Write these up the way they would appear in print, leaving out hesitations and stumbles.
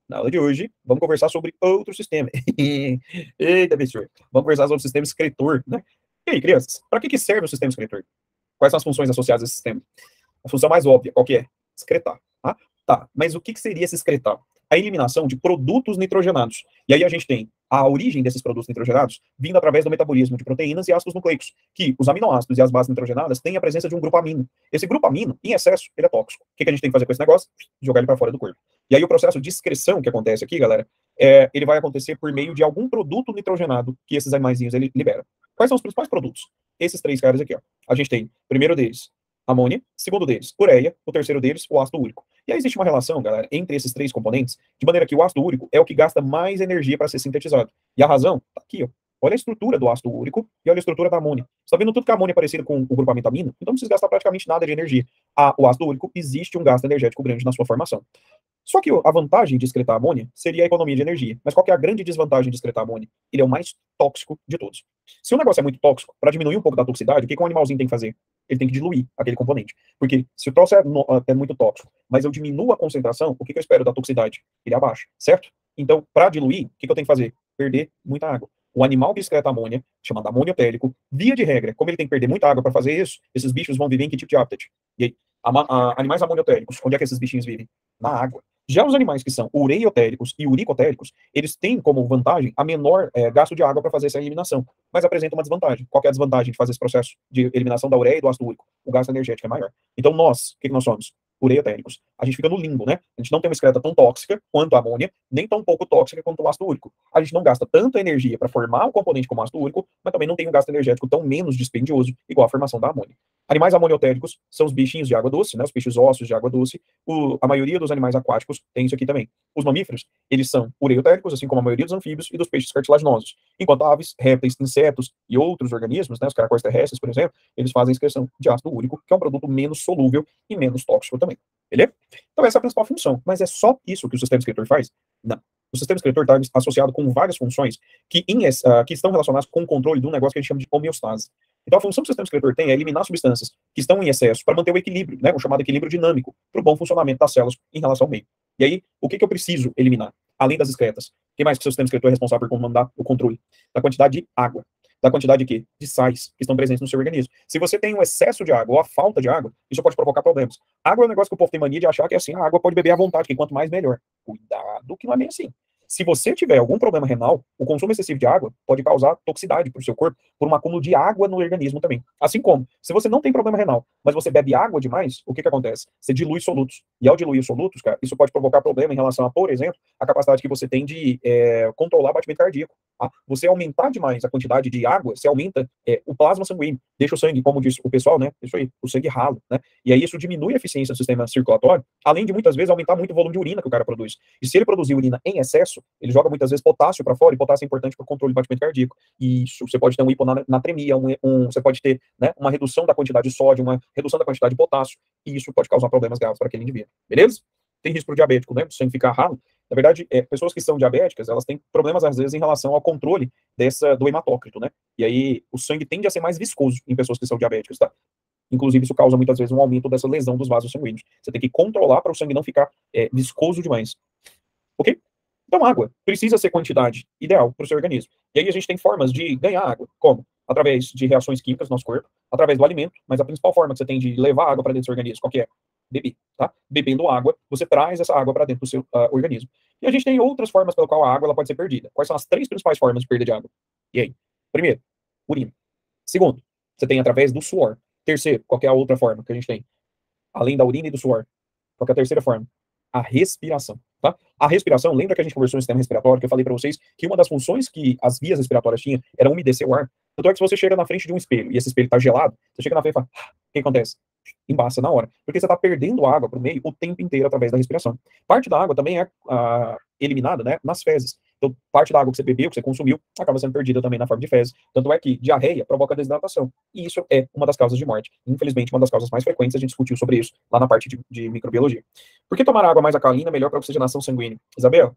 Na aula de hoje, vamos conversar sobre outro sistema. Eita, bicho. Vamos conversar sobre o sistema excretor, né? E aí, crianças, para que serve o sistema excretor? Quais são as funções associadas a esse sistema? A função mais óbvia, qual que é? Excretar. Tá, mas o que seria esse excretar? A eliminação de produtos nitrogenados. E aí a gente tem a origem desses produtos nitrogenados vindo através do metabolismo de proteínas e ácidos nucleicos, que os aminoácidos e as bases nitrogenadas têm a presença de um grupo amino. Esse grupo amino, em excesso, ele é tóxico. O que a gente tem que fazer com esse negócio? Jogar ele para fora do corpo. E aí o processo de excreção que acontece aqui, galera, ele vai acontecer por meio de algum produto nitrogenado que esses animaizinhos ele libera. Quais são os principais produtos? Esses três caras aqui, ó. A gente tem, primeiro deles, amônia, segundo deles, ureia, o terceiro deles, o ácido úrico. E aí existe uma relação, galera, entre esses três componentes, de maneira que o ácido úrico é o que gasta mais energia para ser sintetizado. E a razão tá aqui, ó. Olha a estrutura do ácido úrico e olha a estrutura da amônia. Você está vendo tudo que a amônia é parecida com o grupamento amino? Então não precisa gastar praticamente nada de energia. O ácido úrico, existe um gasto energético grande na sua formação. Só que a vantagem de excretar amônia seria a economia de energia. Mas qual que é a grande desvantagem de excretar amônia? Ele é o mais tóxico de todos. Se o negócio é muito tóxico, para diminuir um pouco da toxicidade, o que um animalzinho tem que fazer? Ele tem que diluir aquele componente. Porque se o troço é muito tóxico, mas eu diminuo a concentração, o que eu espero da toxicidade? Ele abaixa, certo? Então, para diluir, o que eu tenho que fazer? Perder muita água. O animal que excreta amônia, chamado amoniotérico, via de regra, como ele tem que perder muita água para fazer isso, esses bichos vão viver em que tipo de habitat? E aí, animais amoniotéricos, onde é que esses bichinhos vivem? Na água. Já os animais que são ureiotéricos e uricotéricos, eles têm como vantagem a menor gasto de água para fazer essa eliminação, mas apresentam uma desvantagem. Qual é a desvantagem de fazer esse processo de eliminação da ureia e do ácido úrico? O gasto energético é maior. Então nós, o que nós somos? Ureiotéricos. A gente fica no limbo, né? A gente não tem uma excreta tão tóxica quanto a amônia, nem tão pouco tóxica quanto o ácido úrico. A gente não gasta tanta energia para formar o componente como ácido úrico, mas também não tem um gasto energético tão menos dispendioso igual a formação da amônia. Animais amoniotéricos são os bichinhos de água doce, né? Os peixes ósseos de água doce. A maioria dos animais aquáticos tem isso aqui também. Os mamíferos, eles são ureiotéricos, assim como a maioria dos anfíbios e dos peixes cartilaginosos. Enquanto aves, répteis, insetos e outros organismos, né, os caracóis terrestres, por exemplo, eles fazem excreção de ácido úrico, que é um produto menos solúvel e menos tóxico também. Beleza? Então essa é a principal função. Mas é só isso que o sistema excretor faz? Não. O sistema excretor está associado com várias funções que estão relacionadas com o controle de um negócio que a gente chama de homeostase. Então, a função que o sistema excretor tem é eliminar substâncias que estão em excesso para manter o equilíbrio, né, o chamado equilíbrio dinâmico, para o bom funcionamento das células em relação ao meio. E aí, o que eu preciso eliminar? Além das excretas, o que mais que o seu sistema excretor é responsável por comandar o controle? Da quantidade de água. Da quantidade de quê? De sais que estão presentes no seu organismo. Se você tem um excesso de água ou a falta de água, isso pode provocar problemas. Água é um negócio que o povo tem mania de achar que é assim, a água pode beber à vontade, que quanto mais, melhor. Cuidado que não é bem assim. Se você tiver algum problema renal, o consumo excessivo de água pode causar toxicidade para o seu corpo, por um acúmulo de água no organismo também. Assim como, se você não tem problema renal, mas você bebe água demais, o que acontece? Você dilui solutos. E ao diluir solutos, cara, isso pode provocar problema em relação a, por exemplo, a capacidade que você tem de controlar o batimento cardíaco. Tá? Você aumentar demais a quantidade de água, você aumenta o plasma sanguíneo, deixa o sangue, como diz o pessoal, né? Isso aí, o sangue ralo, né? E aí isso diminui a eficiência do sistema circulatório, além de muitas vezes aumentar muito o volume de urina que o cara produz. E se ele produzir urina em excesso, ele joga muitas vezes potássio para fora, e potássio é importante para o controle do batimento cardíaco. E isso, você pode ter uma hiponatremia, você pode ter, né, uma redução da quantidade de sódio, uma redução da quantidade de potássio, e isso pode causar problemas graves para aquele indivíduo. Beleza? Tem risco pro diabético, né? O sangue ficar ralo. Na verdade, pessoas que são diabéticas, elas têm problemas, às vezes, em relação ao controle do hematócrito, né? E aí, o sangue tende a ser mais viscoso em pessoas que são diabéticas, tá? Inclusive, isso causa, muitas vezes, um aumento dessa lesão dos vasos sanguíneos. Você tem que controlar para o sangue não ficar viscoso demais. Ok? Então, água precisa ser quantidade ideal para o seu organismo. E aí a gente tem formas de ganhar água. Como? Através de reações químicas no nosso corpo, através do alimento, mas a principal forma que você tem de levar água para dentro do seu organismo, qual que é? Beber, tá? Bebendo água, você traz essa água para dentro do seu organismo. E a gente tem outras formas pela qual a água ela pode ser perdida. Quais são as três principais formas de perda de água? E aí? Primeiro, urina. Segundo, você tem através do suor. Terceiro, qual que é a outra forma que a gente tem? Além da urina e do suor. Qual que é a terceira forma? A respiração, tá? A respiração, lembra que a gente conversou no sistema respiratório, que eu falei para vocês que uma das funções que as vias respiratórias tinham era umedecer o ar. Tanto é que se você chega na frente de um espelho e esse espelho tá gelado, você chega na frente e fala, o que acontece? Embaça na hora. Porque você está perdendo água para o meio o tempo inteiro através da respiração. Parte da água também é eliminada, né, nas fezes. Então, parte da água que você bebeu, que você consumiu, acaba sendo perdida também na forma de fezes. Tanto é que diarreia provoca desidratação. E isso é uma das causas de morte. Infelizmente, uma das causas mais frequentes, a gente discutiu sobre isso lá na parte de microbiologia. Por que tomar água mais alcalina é melhor para a oxigenação sanguínea? Isabel?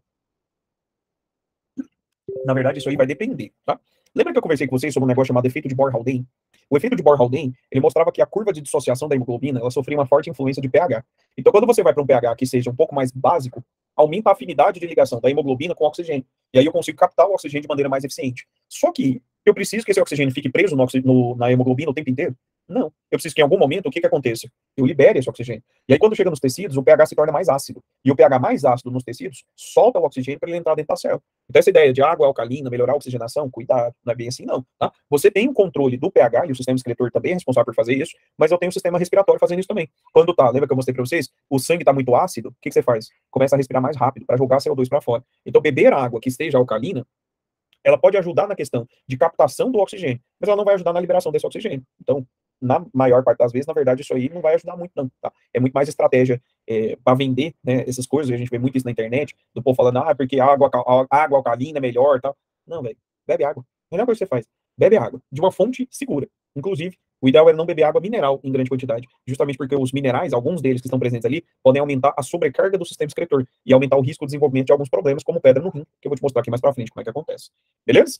Na verdade, isso aí vai depender, tá? Lembra que eu conversei com vocês sobre um negócio chamado efeito de Bohr-Haldane? O efeito de Bohr-Haldane, ele mostrava que a curva de dissociação da hemoglobina, ela sofria uma forte influência de pH. Então, quando você vai para um pH que seja um pouco mais básico, aumenta a afinidade de ligação da hemoglobina com o oxigênio. E aí eu consigo captar o oxigênio de maneira mais eficiente. Só que eu preciso que esse oxigênio fique preso na hemoglobina o tempo inteiro? Não. Eu preciso que em algum momento o que aconteça? Eu libere esse oxigênio. E aí quando chega nos tecidos, o pH se torna mais ácido. E o pH mais ácido nos tecidos solta o oxigênio para ele entrar dentro da célula. Então essa ideia de água alcalina, melhorar a oxigenação, cuidado, não é bem assim não. Tá? Você tem o controle do pH, e o sistema excretor também é responsável por fazer isso, mas eu tenho o sistema respiratório fazendo isso também. Quando tá, lembra que eu mostrei para vocês? O sangue está muito ácido, o que você faz? Começa a respirar mais rápido para jogar CO2 para fora. Então beber água que esteja alcalina, ela pode ajudar na questão de captação do oxigênio, mas ela não vai ajudar na liberação desse oxigênio. Então, na maior parte das vezes, na verdade, isso aí não vai ajudar muito, não. Tá? É muito mais estratégia para vender, né, essas coisas. A gente vê muito isso na internet, do povo falando, porque água alcalina é melhor, tal. Não, velho, bebe água. A melhor coisa que você faz, bebe água, de uma fonte segura. Inclusive, o ideal é não beber água mineral em grande quantidade, justamente porque os minerais, alguns deles que estão presentes ali, podem aumentar a sobrecarga do sistema excretor e aumentar o risco de desenvolvimento de alguns problemas, como pedra no rim, que eu vou te mostrar aqui mais pra frente como é que acontece. Beleza?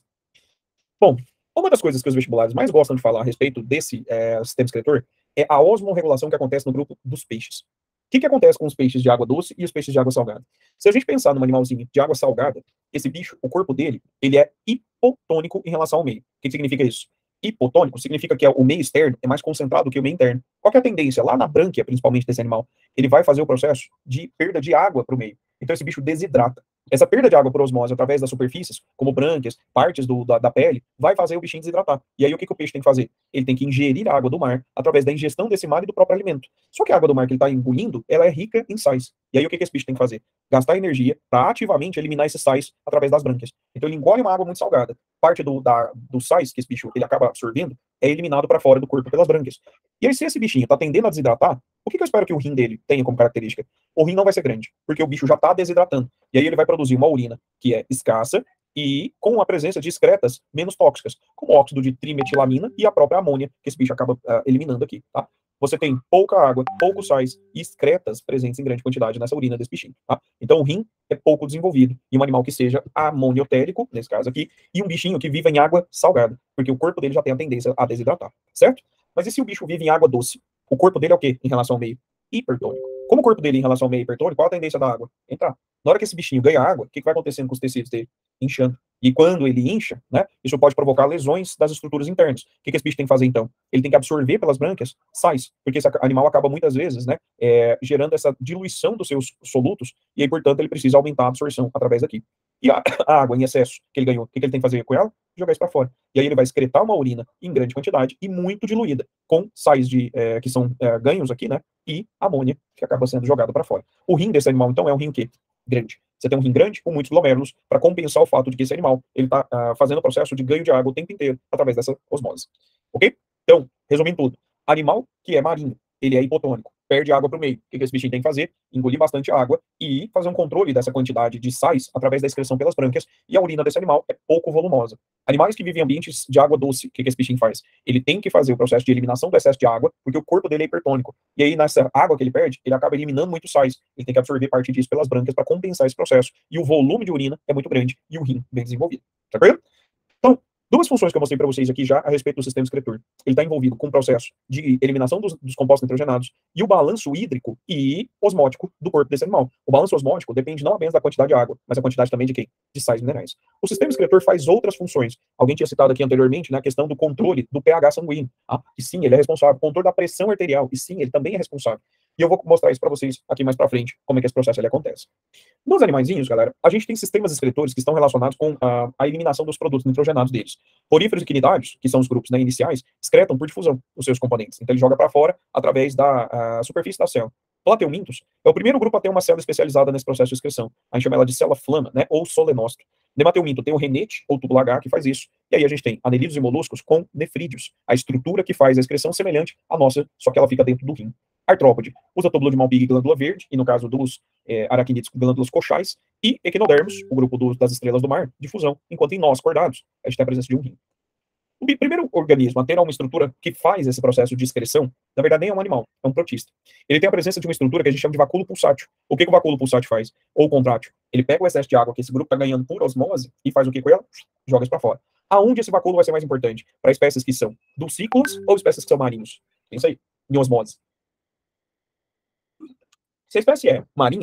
Bom, uma das coisas que os vestibulares mais gostam de falar a respeito desse sistema excretor é a osmorregulação que acontece no grupo dos peixes. O que acontece com os peixes de água doce e os peixes de água salgada? Se a gente pensar num animalzinho de água salgada, esse bicho, o corpo dele, ele é hipotônico em relação ao meio. O que significa isso? Hipotônico significa que o meio externo é mais concentrado que o meio interno. Qual que é a tendência? Lá na brânquia, principalmente desse animal, ele vai fazer o processo de perda de água para o meio. Então esse bicho desidrata. Essa perda de água por osmose através das superfícies, como brânquias, partes da pele, vai fazer o bichinho desidratar. E aí o que o peixe tem que fazer? Ele tem que ingerir a água do mar através da ingestão desse mar e do próprio alimento. Só que a água do mar que ele está engolindo, ela é rica em sais. E aí o que esse bicho tem que fazer? Gastar energia para ativamente eliminar esses sais através das brânquias. Então ele engole uma água muito salgada. Parte dos sais que esse bicho ele acaba absorvendo é eliminado para fora do corpo pelas brânquias. E aí se esse bichinho está tendendo a desidratar, o que eu espero que o rim dele tenha como característica? O rim não vai ser grande, porque o bicho já está desidratando. E aí ele vai produzir uma urina que é escassa e com a presença de excretas menos tóxicas, como óxido de trimetilamina e a própria amônia, que esse bicho acaba eliminando aqui, tá? Você tem pouca água, poucos sais e excretas presentes em grande quantidade nessa urina desse bichinho, tá? Então o rim é pouco desenvolvido em um animal que seja amoniotérico, nesse caso aqui, e um bichinho que viva em água salgada, porque o corpo dele já tem a tendência a desidratar, certo? Mas e se o bicho vive em água doce? O corpo dele é o quê em relação ao meio? Hipertônico. Como o corpo dele em relação ao meio hipertônico, qual a tendência da água? Entrar. Na hora que esse bichinho ganha água, o que vai acontecendo com os tecidos dele? Inchando. E quando ele incha, né, isso pode provocar lesões das estruturas internas. O que esse bicho tem que fazer, então? Ele tem que absorver pelas brânquias sais, porque esse animal acaba muitas vezes, né, gerando essa diluição dos seus solutos, e aí, portanto, ele precisa aumentar a absorção através daqui. E a água em excesso que ele ganhou, o que ele tem que fazer com ela? Jogar isso para fora. E aí ele vai excretar uma urina em grande quantidade e muito diluída, com sais que são ganhos aqui, né, e amônia, que acaba sendo jogada para fora. O rim desse animal, então, é um rim o quê? Grande. Você tem um rim grande com muitos glomérulos para compensar o fato de que esse animal ele está fazendo o processo de ganho de água o tempo inteiro através dessa osmose. Ok? Então, resumindo tudo, animal que é marinho, ele é hipotônico, perde água para o meio. O que esse bichinho tem que fazer? Engolir bastante água e fazer um controle dessa quantidade de sais através da excreção pelas brânquias, e a urina desse animal é pouco volumosa. Animais que vivem em ambientes de água doce, o que esse bichinho faz? Ele tem que fazer o processo de eliminação do excesso de água, porque o corpo dele é hipertônico. E aí, nessa água que ele perde, ele acaba eliminando muitos sais. Ele tem que absorver parte disso pelas brânquias para compensar esse processo. E o volume de urina é muito grande e o rim bem desenvolvido. Tranquilo? Então, duas funções que eu mostrei para vocês aqui já a respeito do sistema excretor. Ele está envolvido com o processo de eliminação dos compostos nitrogenados e o balanço hídrico e osmótico do corpo desse animal. O balanço osmótico depende não apenas da quantidade de água, mas a quantidade também de quem? De sais minerais. O sistema excretor faz outras funções. Alguém tinha citado aqui anteriormente, né, a questão do controle do pH sanguíneo. E sim, ele é responsável. Controle da pressão arterial. E sim, ele também é responsável. E eu vou mostrar isso para vocês aqui mais para frente, como é que esse processo ele acontece. Nos animaizinhos, galera, a gente tem sistemas excretores que estão relacionados com a eliminação dos produtos nitrogenados deles. Poríferos e quinidários, que são os grupos, né, iniciais, excretam por difusão os seus componentes. Então ele joga para fora através da superfície da célula. Plateumintos é o primeiro grupo a ter uma célula especializada nesse processo de excreção. A gente chama ela de célula flama, né, ou solenócito. Nemateuminto tem o renete, ou túbulo H, que faz isso. E aí a gente tem anelídeos e moluscos com nefrídeos, a estrutura que faz a excreção semelhante à nossa, só que ela fica dentro do rim. Artrópode usa túbulo de Malpighi e glândula verde, e no caso dos aracnídeos, glândulas coxais, e equinodermos, o grupo das estrelas do mar, difusão, enquanto em nós, cordados, a gente tem a presença de um rim. O primeiro organismo a ter uma estrutura que faz esse processo de excreção, na verdade, nem é um animal, é um protista. Ele tem a presença de uma estrutura que a gente chama de vacúolo pulsátil. O que o vacúolo pulsátil faz? Ou contrátil? Ele pega o excesso de água que esse grupo está ganhando por osmose e faz o que com ela? Joga isso para fora. Aonde esse vacúolo vai ser mais importante? Para espécies que são dulcícolas ou espécies que são marinhos? Pensa aí, em osmose. Se a espécie é marinha,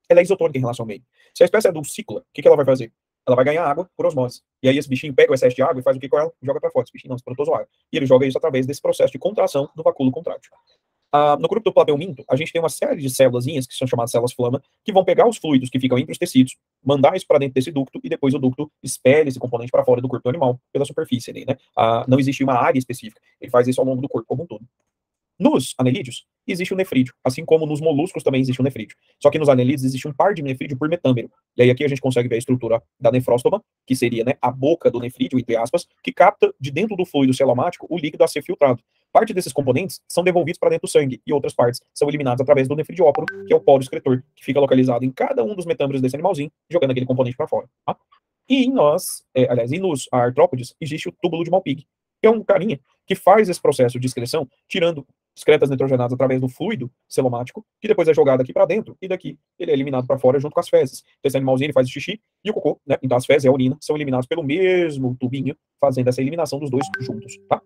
ela é isotônica em relação ao meio. Se a espécie é dulcícola, o que ela vai fazer? Ela vai ganhar água por osmose. E aí esse bichinho pega o excesso de água e faz o que com ela? Joga para fora. Esse bichinho não, esse protozoário. E ele joga isso através desse processo de contração do vacúolo contrátil. No grupo do Plabeuminto, a gente tem uma série de célulazinhas, que são chamadas células flama, que vão pegar os fluidos que ficam entre os tecidos, mandar isso para dentro desse ducto, e depois o ducto espelha esse componente para fora do corpo do animal, pela superfície ali, né? Não existe uma área específica. Ele faz isso ao longo do corpo como um todo. Nos anelídeos, existe o nefrídeo, assim como nos moluscos também existe o nefrídeo. Só que nos anelídeos existe um par de nefrídeo por metâmero. E aí aqui a gente consegue ver a estrutura da nefróstoma, que seria, né, a boca do nefrídeo, entre aspas, que capta de dentro do fluido celomático o líquido a ser filtrado. Parte desses componentes são devolvidos para dentro do sangue, e outras partes são eliminadas através do nefridióporo, que é o polo excretor, que fica localizado em cada um dos metâmeros desse animalzinho, jogando aquele componente para fora. Tá? E em nós, aliás, e nos artrópodes, existe o túbulo de Malpighi, que é um carinha que faz esse processo de excreção, tirando excretas nitrogenadas através do fluido celomático, que depois é jogado aqui para dentro, e daqui ele é eliminado para fora junto com as fezes. Então, esse animalzinho ele faz o xixi e o cocô, né? Então as fezes e a urina são eliminados pelo mesmo tubinho, fazendo essa eliminação dos dois juntos, tá?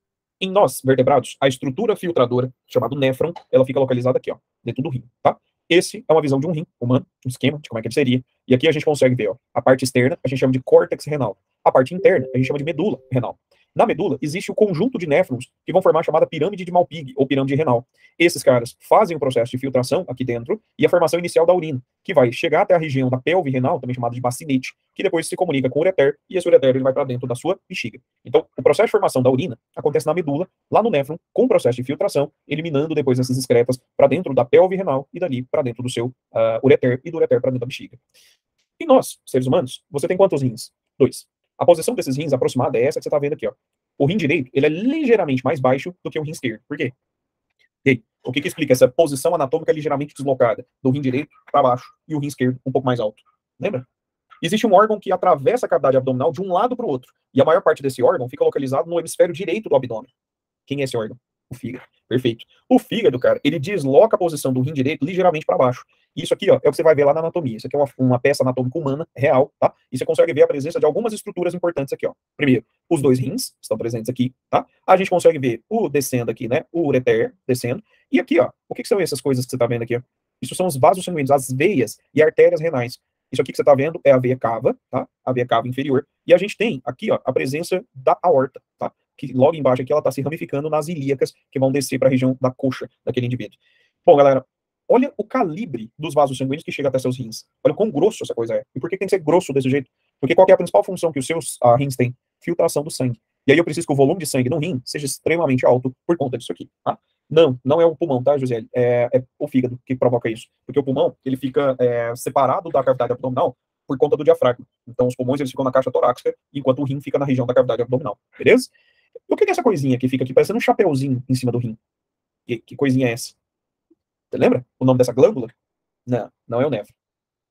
Em nós, vertebrados, a estrutura filtradora, chamada néfron, ela fica localizada aqui, ó, dentro do rim, tá? Esse é uma visão de um rim humano, um esquema de como é que ele seria. E aqui a gente consegue ver, ó, a parte externa a gente chama de córtex renal. A parte interna a gente chama de medula renal. Na medula existe o conjunto de néfrons que vão formar a chamada pirâmide de Malpighi, ou pirâmide renal. Esses caras fazem o processo de filtração aqui dentro e a formação inicial da urina, que vai chegar até a região da pelve renal, também chamada de bacinete, que depois se comunica com o ureter, e esse ureter ele vai para dentro da sua bexiga. Então, o processo de formação da urina acontece na medula, lá no néfron, com o processo de filtração, eliminando depois essas excretas para dentro da pelve renal e dali para dentro do seu ureter, e do ureter para dentro da bexiga. E nós, seres humanos, você tem quantos rins? 2. A posição desses rins aproximada é essa que você está vendo aqui, ó. O rim direito, ele é ligeiramente mais baixo do que o rim esquerdo. Por quê? E aí, o que explica essa posição anatômica ligeiramente deslocada do rim direito para baixo e o rim esquerdo um pouco mais alto? Lembra? Existe um órgão que atravessa a cavidade abdominal de um lado para o outro. E a maior parte desse órgão fica localizado no hemisfério direito do abdômen. Quem é esse órgão? O fígado. Perfeito. O fígado, cara, ele desloca a posição do rim direito ligeiramente para baixo. Isso aqui, ó, é o que você vai ver lá na anatomia. Isso aqui é uma peça anatômica humana, real, tá? E você consegue ver a presença de algumas estruturas importantes aqui, ó. Primeiro, os dois rins estão presentes aqui, tá? A gente consegue ver o descendo aqui, né? O ureter descendo. E aqui, ó, o que são essas coisas que você tá vendo aqui, ó? Isso são os vasos sanguíneos, as veias e artérias renais. Isso aqui que você tá vendo é a veia cava, tá? A veia cava inferior. E a gente tem aqui, ó, a presença da aorta, tá? Que logo embaixo aqui ela está se ramificando nas ilíacas que vão descer para a região da coxa daquele indivíduo. Bom, galera, olha o calibre dos vasos sanguíneos que chega até seus rins. Olha o quão grosso essa coisa é. E por que tem que ser grosso desse jeito? Porque qual é a principal função que os seus rins têm? Filtração do sangue. E aí eu preciso que o volume de sangue no rim seja extremamente alto por conta disso aqui, tá? Não é o pulmão, tá, José? É o fígado que provoca isso. Porque o pulmão, ele fica separado da cavidade abdominal por conta do diafragma. Então os pulmões, eles ficam na caixa torácica, enquanto o rim fica na região da cavidade abdominal. Beleza? E o que é essa coisinha que fica aqui parecendo um chapeuzinho em cima do rim? Que coisinha é essa? Você lembra o nome dessa glândula? Não é o néfron.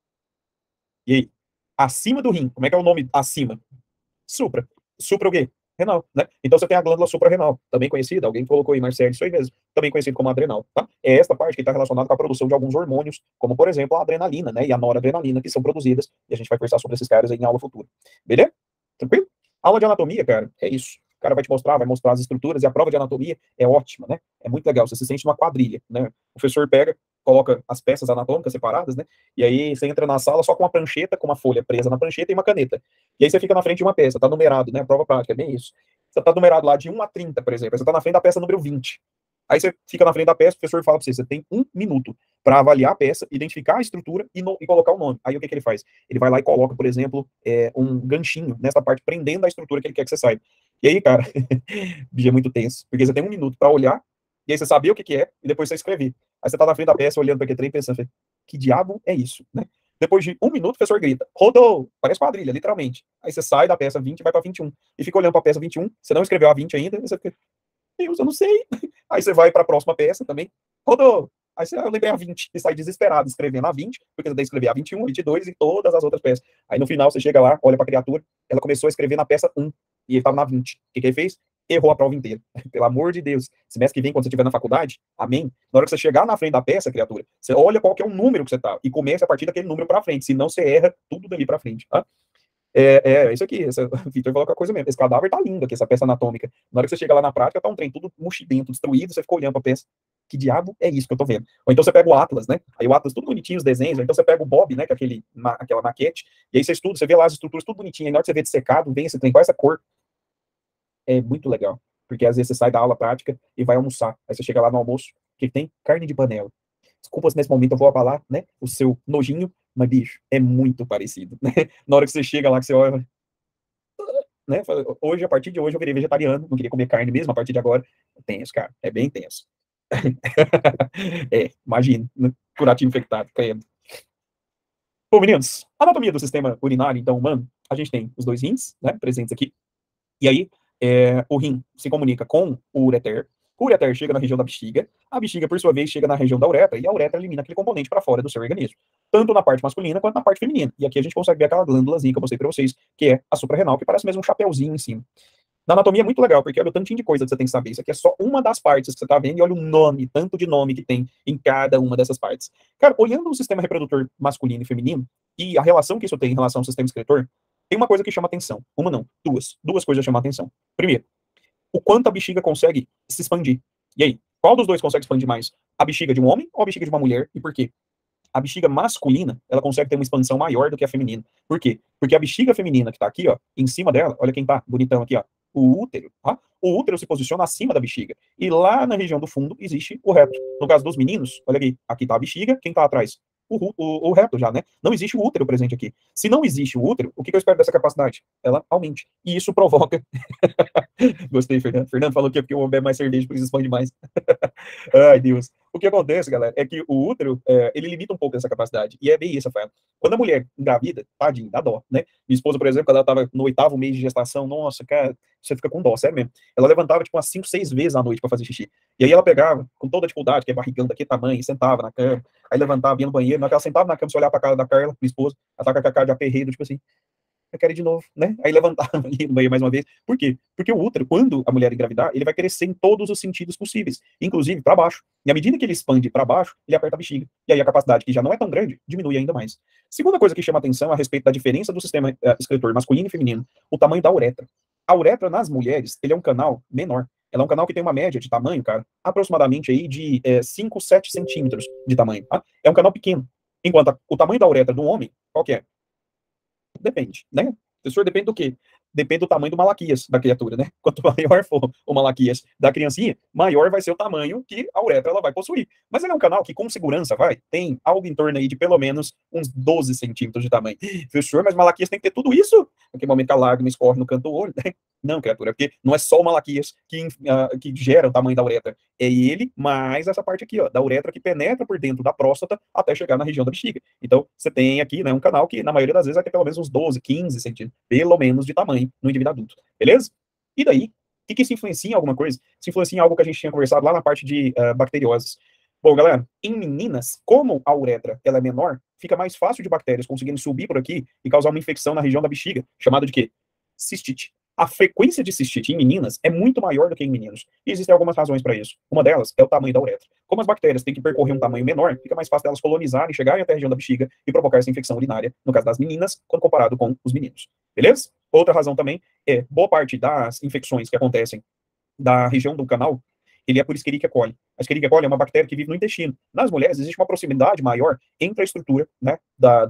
E aí? Acima do rim, como é que é o nome acima? Supra. Supra o quê? Renal, né? Então você tem a glândula suprarrenal, também conhecida, alguém colocou aí, Marcelo, isso aí mesmo, também conhecido como adrenal, tá? É esta parte que está relacionada com a produção de alguns hormônios, como por exemplo a adrenalina, né? E a noradrenalina, que são produzidas, e a gente vai conversar sobre esses caras aí em aula futura. Beleza? Tranquilo? Aula de anatomia, cara, é isso. O cara vai mostrar as estruturas, e a prova de anatomia é ótima, né? É muito legal, você se sente numa quadrilha, né? O professor pega, coloca as peças anatômicas separadas, né? E aí você entra na sala só com uma prancheta, com uma folha presa na prancheta e uma caneta. E aí você fica na frente de uma peça, tá numerado, né? Prova prática, é bem isso. Você tá numerado lá de 1 a 30, por exemplo, aí você tá na frente da peça número 20. Aí você fica na frente da peça, o professor fala pra você, você tem 1 minuto para avaliar a peça, identificar a estrutura e colocar o nome. Aí o que ele faz? Ele vai lá e coloca, por exemplo, um ganchinho nessa parte, prendendo a estrutura que ele quer que você saiba. E aí, cara, bicho, é muito tenso, porque você tem 1 minuto para olhar, e aí você saber o que é, e depois você escrever. Aí você tá na frente da peça, olhando para aquele trem, pensando, que diabo é isso, né? Depois de 1 minuto, o professor grita, rodou, parece quadrilha, literalmente. Aí você sai da peça 20 e vai para 21. E fica olhando para a peça 21, você não escreveu a 20 ainda, e você fica, Deus, eu não sei. Aí você vai para a próxima peça também, rodou. Aí você, eu lembrei a 20, e sai desesperado escrevendo a 20, porque você tem que escrever a 21, 22 e todas as outras peças. Aí no final você chega lá, olha para a criatura, ela começou a escrever na peça 1, e ele estava na 20. O que ele fez? Errou a prova inteira. Pelo amor de Deus. Semestre que vem, quando você estiver na faculdade, amém? Na hora que você chegar na frente da peça, criatura, você olha qual que é o número que você tá, e começa a partir daquele número para frente, senão você erra tudo dali para frente, tá? Isso aqui, o Victor falou com a coisa mesmo. Esse cadáver tá lindo aqui, essa peça anatômica. Na hora que você chega lá na prática, tá um trem tudo muxidento, destruído, você fica olhando pra peça. que diabo é isso que eu tô vendo? Ou então você pega o Atlas, né? Aí o Atlas, tudo bonitinho, os desenhos, ou então você pega o Bob, né, que é aquela maquete, e aí você estuda, você vê lá as estruturas tudo bonitinho, aí na hora que você vê dissecado, vem esse trem, qual é essa cor? É muito legal, porque às vezes você sai da aula prática e vai almoçar, aí você chega lá no almoço, o que tem? Carne de panela. Desculpa se nesse momento eu vou abalar, né, o seu nojinho, mas, bicho, é muito parecido, né? Na hora que você chega lá, que você olha, né, hoje, a partir de hoje, eu virei vegetariano, não queria comer carne mesmo, a partir de agora, é tenso, cara, é bem tenso. Imagina, né? Curativo infectado, credo. Bom, meninos, anatomia do sistema urinário, então, humano, a gente tem os dois rins, né, presentes aqui, e aí o rim se comunica com o ureter chega na região da bexiga, a bexiga, por sua vez, chega na região da uretra, e a uretra elimina aquele componente para fora do seu organismo, tanto na parte masculina quanto na parte feminina, e aqui a gente consegue ver aquela glândulazinha que eu mostrei para vocês, que é a suprarrenal, que parece mesmo um chapeuzinho em cima. Na anatomia é muito legal, porque olha o tantinho de coisa que você tem que saber. Isso aqui é só uma das partes que você está vendo, e olha o nome, tanto de nome que tem em cada uma dessas partes. Cara, olhando o sistema reprodutor masculino e feminino, e a relação que isso tem em relação ao sistema excretor, tem uma coisa que chama atenção. Uma não, duas. Duas coisas chamam atenção. Primeiro, o quanto a bexiga consegue se expandir. E aí, qual dos dois consegue expandir mais? A bexiga de um homem ou a bexiga de uma mulher? E por quê? A bexiga masculina, ela consegue ter uma expansão maior do que a feminina. Por quê? Porque a bexiga feminina que tá aqui, ó, em cima dela, olha quem tá bonitão aqui, ó, o útero, tá? O útero se posiciona acima da bexiga. E lá na região do fundo existe o reto. No caso dos meninos, olha aqui tá a bexiga, quem tá atrás? O reto já, né? Não existe o útero presente aqui. Se não existe o útero, o que eu espero dessa capacidade? Ela aumente. E isso provoca. Gostei, Fernando. Fernando falou que é porque o homem bebe mais cerveja, por isso expande mais. Ai, Deus. O que acontece, galera, é que o útero, ele limita um pouco essa capacidade. E é bem isso, Rafael. Quando a mulher engravida, tadinho, dá dó, né? Minha esposa, por exemplo, quando ela tava no 8º mês de gestação, nossa, cara, você fica com dó, sério mesmo. Ela levantava, tipo, umas 5, 6 vezes à noite pra fazer xixi. E aí ela pegava, com toda a dificuldade, que é barrigão daquele tamanho, sentava na cama, aí levantava, ia no banheiro, na hora que ela sentava na cama, você olhava pra cara da Carla, minha esposa, ela tava com a cara de aperreio, tipo assim, eu quero ir de novo, né? Aí levantava ali no meio mais uma vez. Por quê? Porque o útero, quando a mulher engravidar, ele vai crescer em todos os sentidos possíveis, inclusive para baixo. E à medida que ele expande para baixo, ele aperta a bexiga. E aí a capacidade, que já não é tão grande, diminui ainda mais. Segunda coisa que chama atenção a respeito da diferença do sistema excretor masculino e feminino, o tamanho da uretra. A uretra nas mulheres, ele é um canal menor. Ela é um canal que tem uma média de tamanho, cara, aproximadamente aí de 5, 7 centímetros de tamanho. Tá? É um canal pequeno. Enquanto o tamanho da uretra do homem, qual que é? Depende, né? Professor, depende do quê? Depende do tamanho do Malaquias da criatura, né? Quanto maior for o Malaquias da criancinha, maior vai ser o tamanho que a uretra ela vai possuir. Mas ele é um canal que, com segurança, tem algo em torno aí de pelo menos uns 12 centímetros de tamanho. Professor, mas Malaquias tem que ter tudo isso? Naquele momento que a lágrima escorre no canto do olho, né? Não, criatura, porque não é só o Malaquias que gera o tamanho da uretra. É ele mais essa parte aqui, ó, da uretra que penetra por dentro da próstata até chegar na região da bexiga. Então, você tem aqui, né, um canal que, na maioria das vezes, vai ter pelo menos uns 12, 15 centímetros, pelo menos, de tamanho no indivíduo adulto. Beleza? E daí, o que isso influencia em alguma coisa? Isso influencia em algo que a gente tinha conversado lá na parte de bacterioses. Bom, galera, em meninas, como a uretra ela é menor, fica mais fácil de bactérias conseguirem subir por aqui e causar uma infecção na região da bexiga, chamada de quê? Cistite. A frequência de cistite em meninas é muito maior do que em meninos. E existem algumas razões para isso. Uma delas é o tamanho da uretra. Como as bactérias têm que percorrer um tamanho menor, fica mais fácil delas colonizarem, chegarem até a região da bexiga e provocar essa infecção urinária, no caso das meninas, quando comparado com os meninos. Beleza? Outra razão também é boa parte das infecções que acontecem da região do canal, ele é por Escherichia coli. A Escherichia coli é uma bactéria que vive no intestino. Nas mulheres, existe uma proximidade maior entre a estrutura, né,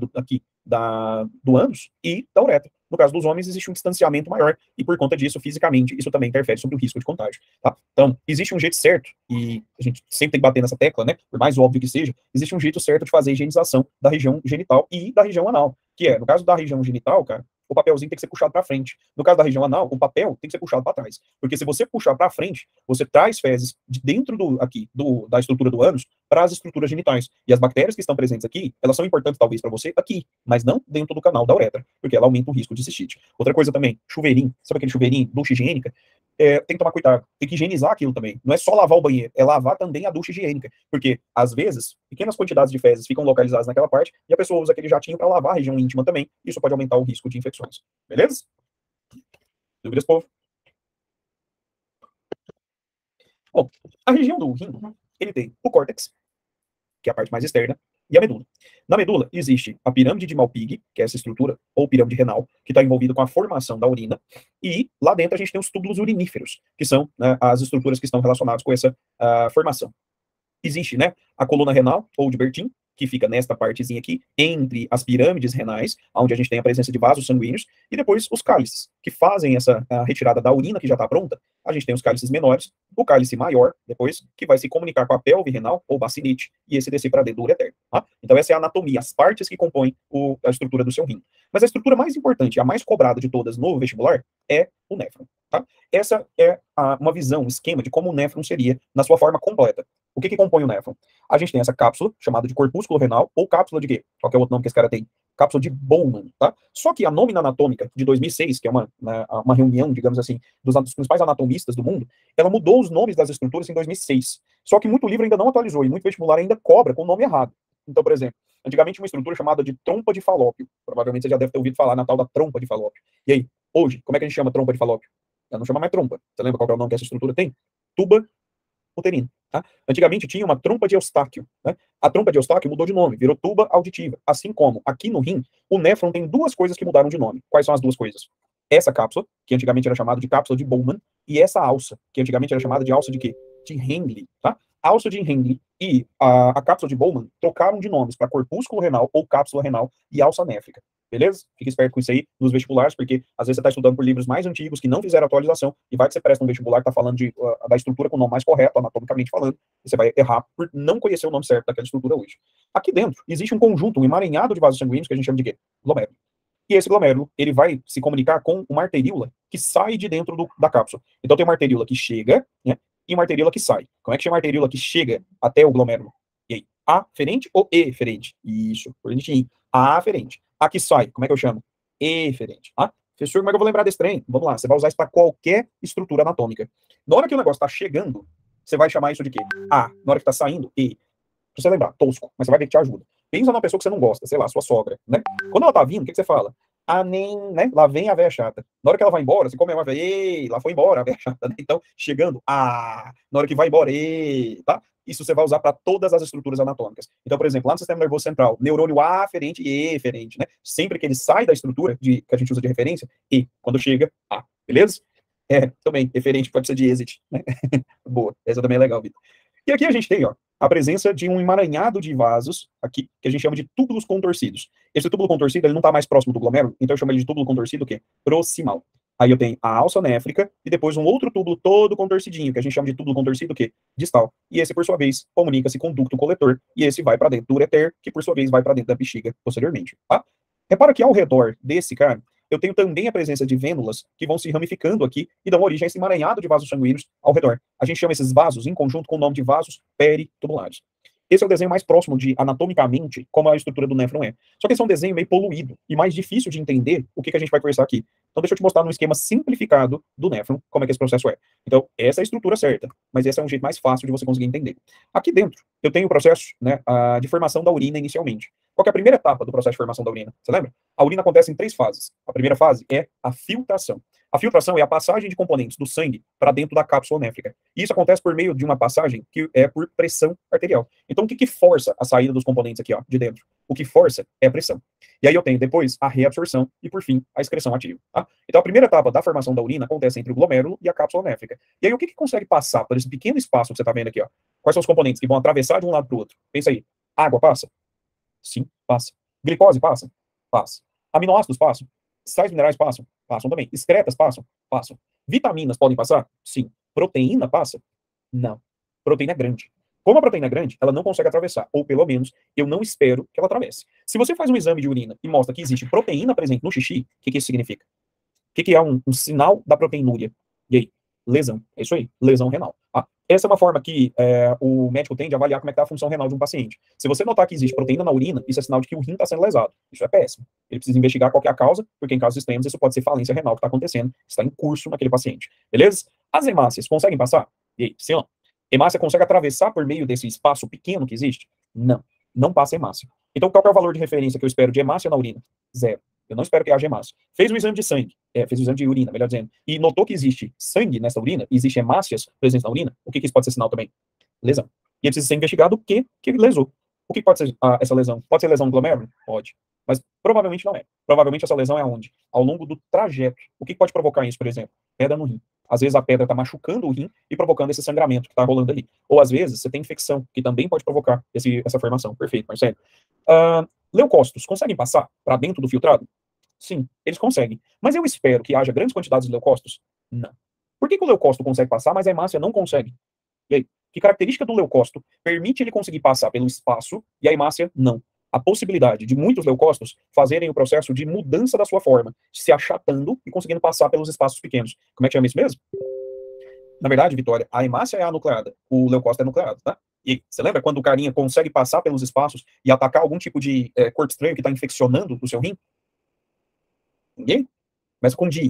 do ânus e da uretra. No caso dos homens, existe um distanciamento maior, e por conta disso, fisicamente, isso também interfere sobre o risco de contágio. Tá? Então, existe um jeito certo, e a gente sempre tem que bater nessa tecla, né, por mais óbvio que seja, existe um jeito certo de fazer a higienização da região genital e da região anal, que é, no caso da região genital, cara, o papelzinho tem que ser puxado para frente. No caso da região anal, o papel tem que ser puxado para trás. Porque se você puxar para frente, você traz fezes de dentro da estrutura do ânus para as estruturas genitais. E as bactérias que estão presentes aqui, elas são importantes talvez para você aqui, mas não dentro do canal da uretra, porque ela aumenta o risco de cistite. Outra coisa também, chuveirinho. Sabe aquele chuveirinho, ducha higiênica? Tem que tomar cuidado, tem que higienizar aquilo também. Não é só lavar o banheiro, é lavar também a ducha higiênica. Porque, às vezes, pequenas quantidades de fezes ficam localizadas naquela parte e a pessoa usa aquele jatinho para lavar a região íntima também. Isso pode aumentar o risco de infecções. Beleza? Dúvidas, povo? Bom, a região do rim, ele tem o córtex, que é a parte mais externa, e a medula. Na medula existe a pirâmide de Malpighi, que é essa estrutura, ou pirâmide renal, que está envolvida com a formação da urina, e lá dentro a gente tem os túbulos uriníferos, que são, né, as estruturas que estão relacionadas com essa formação. existe, né, a coluna renal, ou de Bertin, que fica nesta partezinha aqui, entre as pirâmides renais, onde a gente tem a presença de vasos sanguíneos, e depois os cálices, que fazem essa retirada da urina, que já está pronta. A gente tem os cálices menores, o cálice maior, depois, que vai se comunicar com a pelve renal, ou bacinete, e esse descer para dentro do ureter. Tá? Então essa é a anatomia, as partes que compõem a estrutura do seu rim. Mas a estrutura mais importante, a mais cobrada de todas no vestibular, é o néfron. Tá? Essa é uma visão, um esquema de como o néfron seria na sua forma completa. O que compõe o néfron? A gente tem essa cápsula, chamada de corpúsculo renal, ou cápsula de quê? Qual é o outro nome que esse cara tem? Cápsula de Bowman, tá? Só que a Nómina Anatômica de 2006, que é uma reunião, digamos assim, dos principais anatomistas do mundo, ela mudou os nomes das estruturas em 2006. Só que muito livro ainda não atualizou, e muito vestibular ainda cobra com o nome errado. Então, por exemplo, antigamente uma estrutura chamada de trompa de falópio. Provavelmente você já deve ter ouvido falar na tal da trompa de falópio. E aí, hoje, como é que a gente chama trompa de falópio? Ela não chama mais trompa. Você lembra qual é o nome que essa estrutura tem? Tuba uterina. Tá? Antigamente tinha uma trompa de Eustáquio. Né? A trompa de Eustáquio mudou de nome, virou tuba auditiva. Assim como aqui no rim, o néfron tem duas coisas que mudaram de nome. Quais são as duas coisas? Essa cápsula, que antigamente era chamada de cápsula de Bowman, e essa alça, que antigamente era chamada de alça de quê? De Henle. Tá? A alça de Henle e a cápsula de Bowman trocaram de nomes para corpúsculo renal ou cápsula renal e alça néfrica. Beleza? Fique esperto com isso aí nos vestibulares, porque às vezes você está estudando por livros mais antigos que não fizeram atualização, e vai que você presta um vestibular que está falando da estrutura com o nome mais correto, anatomicamente falando, e você vai errar por não conhecer o nome certo daquela estrutura hoje. Aqui dentro existe um conjunto, um emaranhado de vasos sanguíneos que a gente chama de quê? Glomérulo. E esse glomérulo, ele vai se comunicar com uma arteríola que sai de dentro da cápsula. Então tem uma arteríola que chega, né, e uma arteríola que sai. Como é que chama a arteríola que chega até o glomérulo? E aí? Aferente ou eferente? Isso, bonitinho. Aferente. A que sai, como é que eu chamo? Eferente. Ah, professor, como é que eu vou lembrar desse trem? Vamos lá, você vai usar isso para qualquer estrutura anatômica. Na hora que o negócio está chegando, você vai chamar isso de quê? A. Na hora que está saindo, E. Pra você lembrar, tosco, mas você vai ver que te ajuda. Pensa numa pessoa que você não gosta, sei lá, sua sogra, né? Quando ela tá vindo, o que você fala? Ah, nem, né? Lá vem a véia chata. Na hora que ela vai embora, você comemora, ei, lá foi embora a véia chata, né? Então, chegando, na hora que vai embora, tá? Isso você vai usar para todas as estruturas anatômicas. Então, por exemplo, lá no sistema nervoso central, neurônio aferente e eferente, né? Sempre que ele sai da estrutura que a gente usa de referência, E. Quando chega, A. Beleza? Também, eferente pode ser de exit, né? Boa, essa também é legal, Vitor. E aqui a gente tem, ó, a presença de um emaranhado de vasos, aqui, que a gente chama de túbulos contorcidos. Esse túbulo contorcido, ele não está mais próximo do glomérulo, então eu chamo ele de túbulo contorcido, o quê? Proximal. Aí eu tenho a alça néfrica, e depois um outro túbulo todo contorcidinho, que a gente chama de túbulo contorcido, o quê? Distal. E esse, por sua vez, comunica-se com o ducto coletor, e esse vai para dentro do ureter, que por sua vez vai para dentro da bexiga posteriormente, tá? Repara que ao redor desse cara, eu tenho também a presença de vênulas que vão se ramificando aqui e dão origem a esse emaranhado de vasos sanguíneos ao redor. A gente chama esses vasos em conjunto com o nome de vasos peritubulares. Esse é o desenho mais próximo de, anatomicamente, como a estrutura do néfron é. Só que esse é um desenho meio poluído e mais difícil de entender o que a gente vai conversar aqui. Então deixa eu te mostrar num esquema simplificado do néfron, como é que esse processo é. Então, essa é a estrutura certa, mas esse é um jeito mais fácil de você conseguir entender. Aqui dentro, eu tenho o processo, né, de formação da urina inicialmente. Qual que é a primeira etapa do processo de formação da urina? Você lembra? A urina acontece em 3 fases. A primeira fase é a filtração. A filtração é a passagem de componentes do sangue para dentro da cápsula néfrica. E isso acontece por meio de uma passagem que é por pressão arterial. Então, o que força a saída dos componentes aqui, ó, de dentro? O que força é a pressão. E aí eu tenho depois a reabsorção e, por fim, a excreção ativa. Tá? Então, a primeira etapa da formação da urina acontece entre o glomérulo e a cápsula néfrica. E aí, o que consegue passar por esse pequeno espaço que você está vendo aqui? Ó? Quais são os componentes que vão atravessar de um lado para o outro? Pensa aí. Água passa? Sim, passa. Glicose passa? Passa. Aminoácidos passam? Sais minerais passam? Passam também. Excretas passam? Passam. Vitaminas podem passar? Sim. Proteína passa? Não. Proteína é grande. Como a proteína é grande, ela não consegue atravessar, ou pelo menos, eu não espero que ela atravesse. Se você faz um exame de urina e mostra que existe proteína presente no xixi, o que isso significa? O que é um sinal da proteinúria? E aí? Lesão. É isso aí. Lesão renal. Essa é uma forma que o médico tem de avaliar como é que está a função renal de um paciente. Se você notar que existe proteína na urina, isso é sinal de que o rim está sendo lesado. Isso é péssimo. Ele precisa investigar qual que é a causa, porque em casos extremos isso pode ser falência renal que está acontecendo, está em curso naquele paciente. Beleza? As hemácias conseguem passar? E aí? Sim ou não? Hemácia consegue atravessar por meio desse espaço pequeno que existe? Não. Não passa hemácia. Então qual que é o valor de referência que eu espero de hemácia na urina? 0. Eu não espero que haja hemácia. Fez o exame de sangue, fez o exame de urina, melhor dizendo, e notou que existe sangue nessa urina, existe hemácias presentes na urina, o que isso pode ser sinal também? Lesão. E precisa ser investigado o que lesou. O que pode ser essa lesão? Pode ser lesão do glomérulo? Pode. Mas provavelmente não é. Provavelmente essa lesão é aonde? Ao longo do trajeto. O que pode provocar isso, por exemplo? Pedra no rim. Às vezes a pedra está machucando o rim e provocando esse sangramento que está rolando ali. Ou às vezes você tem infecção, que também pode provocar essa formação. Perfeito, Marcelo. Leucócitos conseguem passar para dentro do filtrado? Sim, eles conseguem. Mas eu espero que haja grandes quantidades de leucócitos? Não. Por que o leucócito consegue passar, mas a hemácia não consegue? E aí? Que característica do leucócito permite ele conseguir passar pelo espaço e a hemácia não? A possibilidade de muitos leucócitos fazerem o processo de mudança da sua forma, se achatando e conseguindo passar pelos espaços pequenos. Como é que chama isso mesmo? Na verdade, Vitória, a hemácia é anucleada, o leucócito é nucleado, tá? E você lembra quando o carinha consegue passar pelos espaços e atacar algum tipo de corpo estranho que está infeccionando o seu rim? Ninguém? Começa com di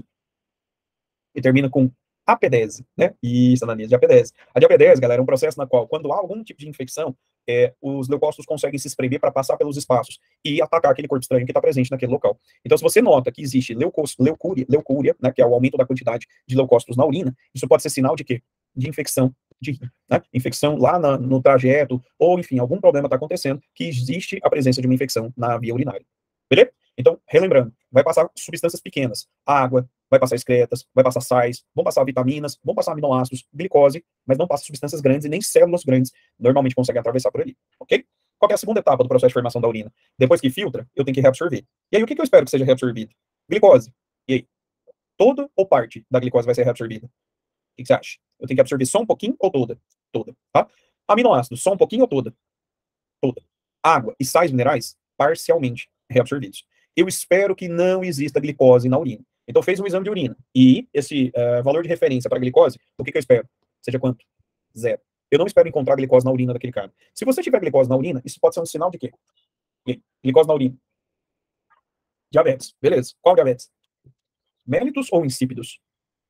e termina com apedese, né? Isso, analise de apedese. A diapedese, galera, é um processo na qual, quando há algum tipo de infecção, os leucócitos conseguem se espremer para passar pelos espaços e atacar aquele corpo estranho que está presente naquele local. Então, se você nota que existe leucúria, né, que é o aumento da quantidade de leucócitos na urina, isso pode ser sinal de quê? De infecção de rim, né? Infecção lá no trajeto, ou enfim, algum problema está acontecendo que existe a presença de uma infecção na via urinária. Beleza? Então, relembrando, vai passar substâncias pequenas, água, vai passar excretas, vai passar sais, vão passar vitaminas, vão passar aminoácidos, glicose, mas não passa substâncias grandes e nem células grandes normalmente conseguem atravessar por ali, ok? Qual é a segunda etapa do processo de formação da urina? Depois que filtra, eu tenho que reabsorver. E aí, o que eu espero que seja reabsorvido? Glicose. E aí? Toda ou parte da glicose vai ser reabsorvida? O que você acha? Eu tenho que absorver só um pouquinho ou toda? Toda, tá? Aminoácidos, só um pouquinho ou toda? Toda. Água e sais minerais, parcialmente reabsorvidos. Eu espero que não exista glicose na urina. Então, fez um exame de urina. E esse valor de referência para glicose, o que eu espero? Seja quanto? 0. Eu não espero encontrar glicose na urina daquele cara. Se você tiver glicose na urina, isso pode ser um sinal de quê? Glicose na urina. Diabetes. Beleza. Qual diabetes? Mellitus ou insípidos?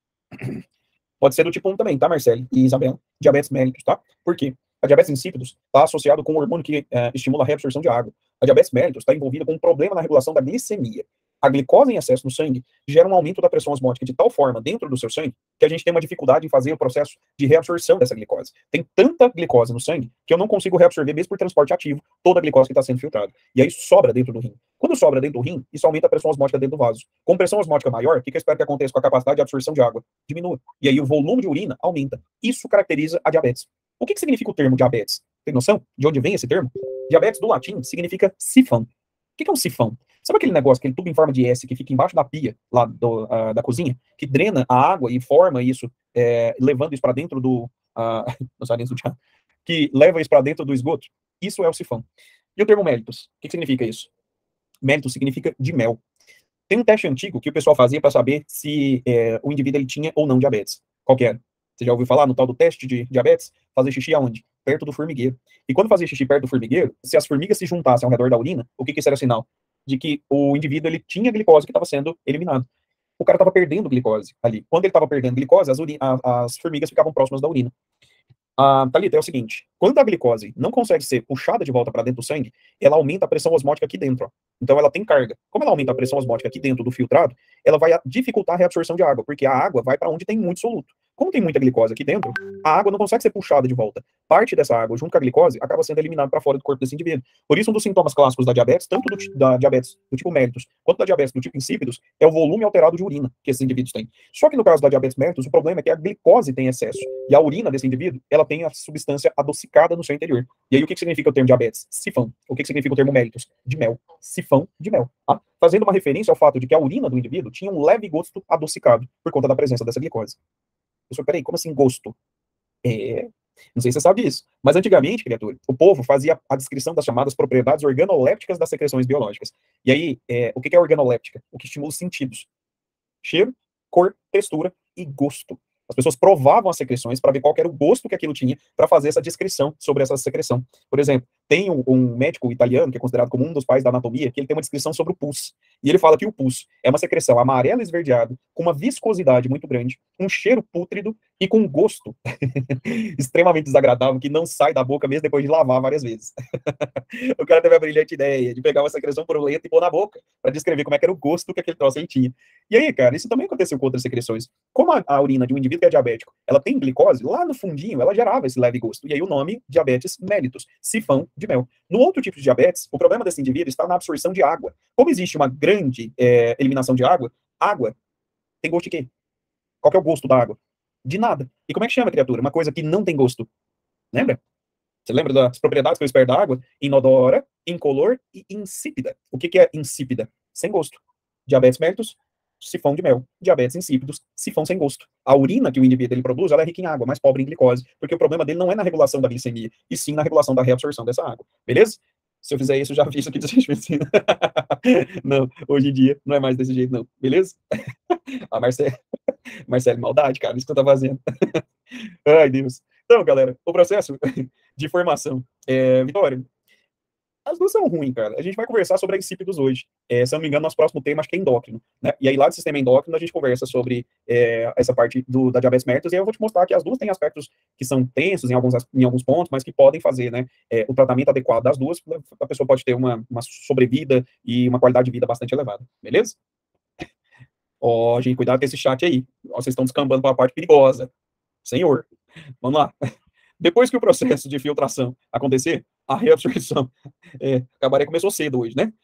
Pode ser do tipo 1 também, tá, Marcelo e Isabela? Diabetes mellitus, tá? Por quê? A diabetes insípidos está associado com um hormônio que estimula a reabsorção de água. A diabetes mellitus está envolvida com um problema na regulação da glicemia. A glicose em excesso no sangue gera um aumento da pressão osmótica de tal forma dentro do seu sangue que a gente tem uma dificuldade em fazer o processo de reabsorção dessa glicose. Tem tanta glicose no sangue que eu não consigo reabsorver, mesmo por transporte ativo, toda a glicose que está sendo filtrada. E aí sobra dentro do rim. Quando sobra dentro do rim, isso aumenta a pressão osmótica dentro do vaso. Com pressão osmótica maior, o que eu espero que aconteça com a capacidade de absorção de água? Diminua. E aí o volume de urina aumenta. Isso caracteriza a diabetes. O que significa o termo diabetes? Tem noção de onde vem esse termo? Diabetes, do latim, significa sifão. O que é um sifão? Sabe aquele negócio, aquele tubo em forma de S que fica embaixo da pia, lá da cozinha, que drena a água e forma isso, levando isso para dentro do... que leva isso para dentro do esgoto? Isso é o sifão. E o termo mellitus? O que significa isso? Mellitus significa de mel. Tem um teste antigo que o pessoal fazia para saber se o indivíduo ele tinha ou não diabetes. Qual que era? Você já ouviu falar no tal do teste de diabetes? Fazer xixi aonde? Perto do formigueiro. E quando fazia xixi perto do formigueiro, se as formigas se juntassem ao redor da urina, o que isso era sinal? De que o indivíduo ele tinha glicose que estava sendo eliminado. O cara estava perdendo glicose ali. Quando ele estava perdendo glicose, as formigas ficavam próximas da urina. Thalita, é o seguinte, quando a glicose não consegue ser puxada de volta para dentro do sangue, ela aumenta a pressão osmótica aqui dentro. Ó. Então ela tem carga. Como ela aumenta a pressão osmótica aqui dentro do filtrado, ela vai dificultar a reabsorção de água, porque a água vai para onde tem muito soluto. Como tem muita glicose aqui dentro, a água não consegue ser puxada de volta. Parte dessa água, junto com a glicose, acaba sendo eliminada para fora do corpo desse indivíduo. Por isso, um dos sintomas clássicos da diabetes, tanto da diabetes do tipo mellitus, quanto da diabetes do tipo insípidos, é o volume alterado de urina que esses indivíduos têm. Só que no caso da diabetes mellitus, o problema é que a glicose tem excesso. E a urina desse indivíduo, ela tem a substância adocicada no seu interior. E aí, o que significa o termo diabetes? Sifão. O que significa o termo mellitus? De mel. Sifão de mel. Tá? Fazendo uma referência ao fato de que a urina do indivíduo tinha um leve gosto adocicado por conta da presença dessa glicose. Pessoal, peraí, como assim gosto? Não sei se você sabe disso, mas antigamente, criatura, o povo fazia a descrição das chamadas propriedades organolépticas das secreções biológicas. E aí, o que é organoléptica? O que estimula os sentidos. Cheiro, cor, textura e gosto. As pessoas provavam as secreções para ver qual era o gosto que aquilo tinha para fazer essa descrição sobre essa secreção. Por exemplo, tem um médico italiano, que é considerado como um dos pais da anatomia, que ele tem uma descrição sobre o pus. E ele fala que o pus é uma secreção amarela esverdeada, com uma viscosidade muito grande, um cheiro pútrido e com um gosto extremamente desagradável, que não sai da boca mesmo depois de lavar várias vezes. O cara teve a brilhante ideia de pegar uma secreção purulenta e pôr na boca, para descrever como é que era o gosto que aquele troço ele tinha. E aí, cara, isso também aconteceu com outras secreções. Como a urina de um indivíduo que é diabético, ela tem glicose, lá no fundinho, ela gerava esse leve gosto. E aí o nome, diabetes mellitus, sifão de mel. No outro tipo de diabetes, o problema desse indivíduo está na absorção de água. Como existe uma grande eliminação de água, água tem gosto de quê? Qual que é o gosto da água? de nada. E como é que chama, criatura? Uma coisa que não tem gosto. Lembra? Você lembra das propriedades que eu espero da água? Inodora, incolor e insípida. O que é insípida? Sem gosto. Diabetes mellitus, sifão de mel. Diabetes insípidos, sifão sem gosto. A urina que o indivíduo ele produz, ela é rica em água, mais pobre em glicose, porque o problema dele não é na regulação da glicemia, e sim na regulação da reabsorção dessa água. Beleza? Se eu fizer isso, eu já fiz isso aqui de medicina. Não, hoje em dia não é mais desse jeito, não. Beleza? A Marcelo, maldade, cara, isso que eu tô fazendo. Ai, Deus. Então, galera, o processo de formação. Vitória, as duas são ruins, cara. A gente vai conversar sobre a insípidos hoje. Se eu não me engano, nosso próximo tema acho que é endócrino, né? E aí, lá do sistema endócrino, a gente conversa sobre essa parte da diabetes mellitus, e aí eu vou te mostrar que as duas têm aspectos que são tensos em alguns pontos, mas que podem fazer, né, o tratamento adequado das duas, a pessoa pode ter uma sobrevida e uma qualidade de vida bastante elevada, beleza? Ó, gente, cuidado com esse chat aí. Ó, vocês estão descambando para a parte perigosa. Senhor, vamos lá. Depois que o processo de filtração acontecer, a reabsorção, Cabaré começou cedo hoje, né?